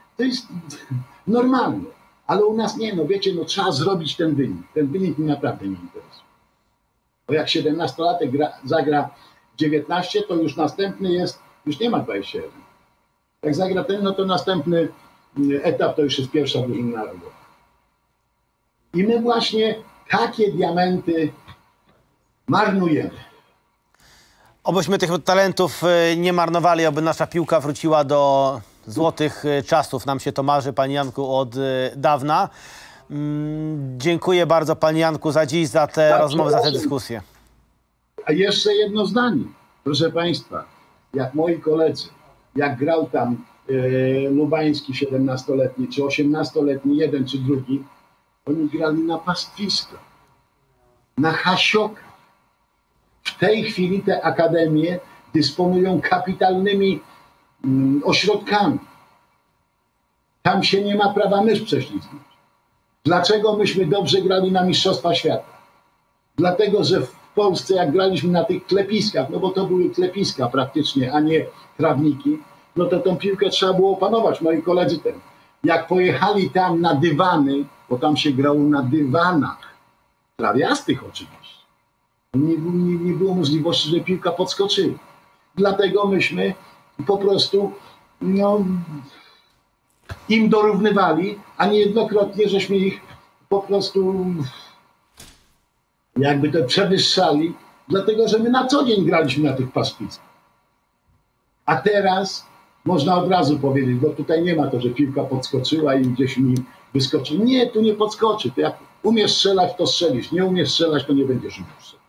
normalne. Ale u nas nie, no wiecie, no trzeba zrobić ten wynik. Ten wynik mi naprawdę nie interesuje. Bo jak 17-latek zagra 19, to już następny jest, już nie ma 21. Jak zagra ten, no to następny etap to już jest pierwsza drużyna narodowa. I my właśnie takie diamenty marnujemy. Obyśmy tych talentów nie marnowali, aby nasza piłka wróciła do złotych czasów. Nam się to marzy, panie Janku, od dawna. Dziękuję bardzo, panie Janku, za dziś, za tę rozmowę, za tę dyskusję. A jeszcze jedno zdanie. Proszę państwa, jak moi koledzy, jak grał tam Lubański 17-letni, czy 18-letni, jeden czy drugi, oni grali na pastwisko, na hasioka. W tej chwili te akademie dysponują kapitalnymi ośrodkami. Tam się nie ma prawa mysz prześlizgnąć. Dlaczego myśmy dobrze grali na Mistrzostwa Świata? Dlatego, że w Polsce, jak graliśmy na tych klepiskach, no bo to były klepiska praktycznie, a nie trawniki, no to tą piłkę trzeba było opanować. Moi koledzy jak pojechali tam na dywany, bo tam się grało na dywanach, trawiastych oczywiście, nie było możliwości, żeby piłka podskoczyła. Dlatego myśmy po prostu im dorównywali, a niejednokrotnie żeśmy ich po prostu jakby to przewyższali, dlatego że my na co dzień graliśmy na tych pastwiskach. A teraz można od razu powiedzieć, bo tutaj nie ma to, że piłka podskoczyła i gdzieś mi wyskoczy. Nie, tu nie podskoczy. To jak umiesz strzelać, to strzelisz. Nie umiesz strzelać, to nie będziesz umiał strzelać.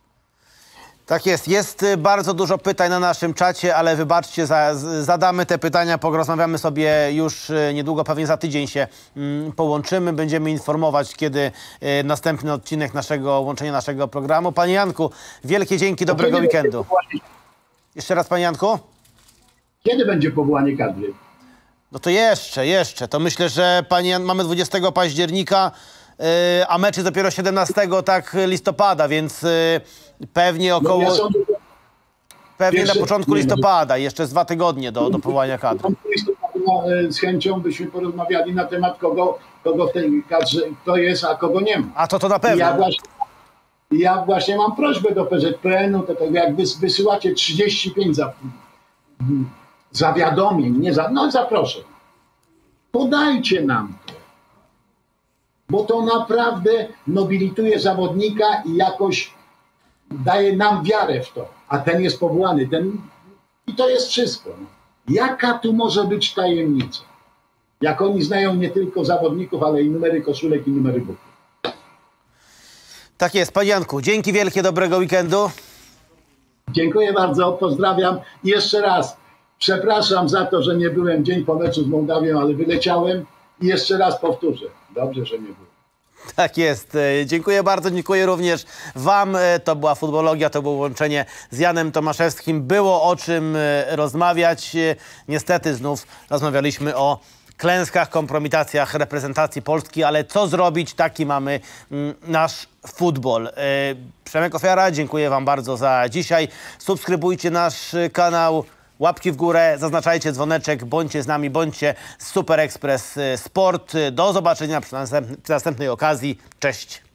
Tak jest. Jest bardzo dużo pytań na naszym czacie, ale wybaczcie, zadamy te pytania, porozmawiamy sobie już niedługo, pewnie za tydzień się połączymy. Będziemy informować, kiedy następny odcinek łączenia naszego programu. Panie Janku, wielkie dzięki, dobrego weekendu. Jeszcze raz, panie Janku. Kiedy będzie powołanie kadry? No to jeszcze. To myślę, że panie Jan, mamy 20 października, a mecz jest dopiero 17 listopada, więc pewnie około... Pewnie na początku listopada, jeszcze z 2 tygodnie do powołania kadry. Z chęcią byśmy porozmawiali na temat, kogo w tej kadrze kto jest, a kogo nie ma. A to na pewno. Ja właśnie mam prośbę do PZPN-u, to jak wysyłacie 35 zawiadomień, zaproszeń, podajcie nam to, bo to naprawdę nobilituje zawodnika i jakoś daje nam wiarę w to, a ten jest powołany, i to jest wszystko. Jaka tu może być tajemnica? Jak oni znają nie tylko zawodników, ale i numery koszulek i numery butów. Tak jest, panie Janku, dzięki wielkie, dobrego weekendu. Dziękuję bardzo, pozdrawiam. I jeszcze raz przepraszam za to, że nie byłem dzień po meczu z Mołdawią, ale wyleciałem i jeszcze raz powtórzę. Dobrze, że nie byłem. Tak jest. Dziękuję bardzo, dziękuję również wam. To była Futbologia, to było łączenie z Janem Tomaszewskim. Było o czym rozmawiać. Niestety znów rozmawialiśmy o klęskach, kompromitacjach reprezentacji Polski, ale co zrobić? Taki mamy nasz futbol. Przemek Ofiara, dziękuję wam bardzo za dzisiaj. Subskrybujcie nasz kanał, łapki w górę, zaznaczajcie dzwoneczek, bądźcie z nami, bądźcie z Super Express Sport. Do zobaczenia przy następnej okazji. Cześć.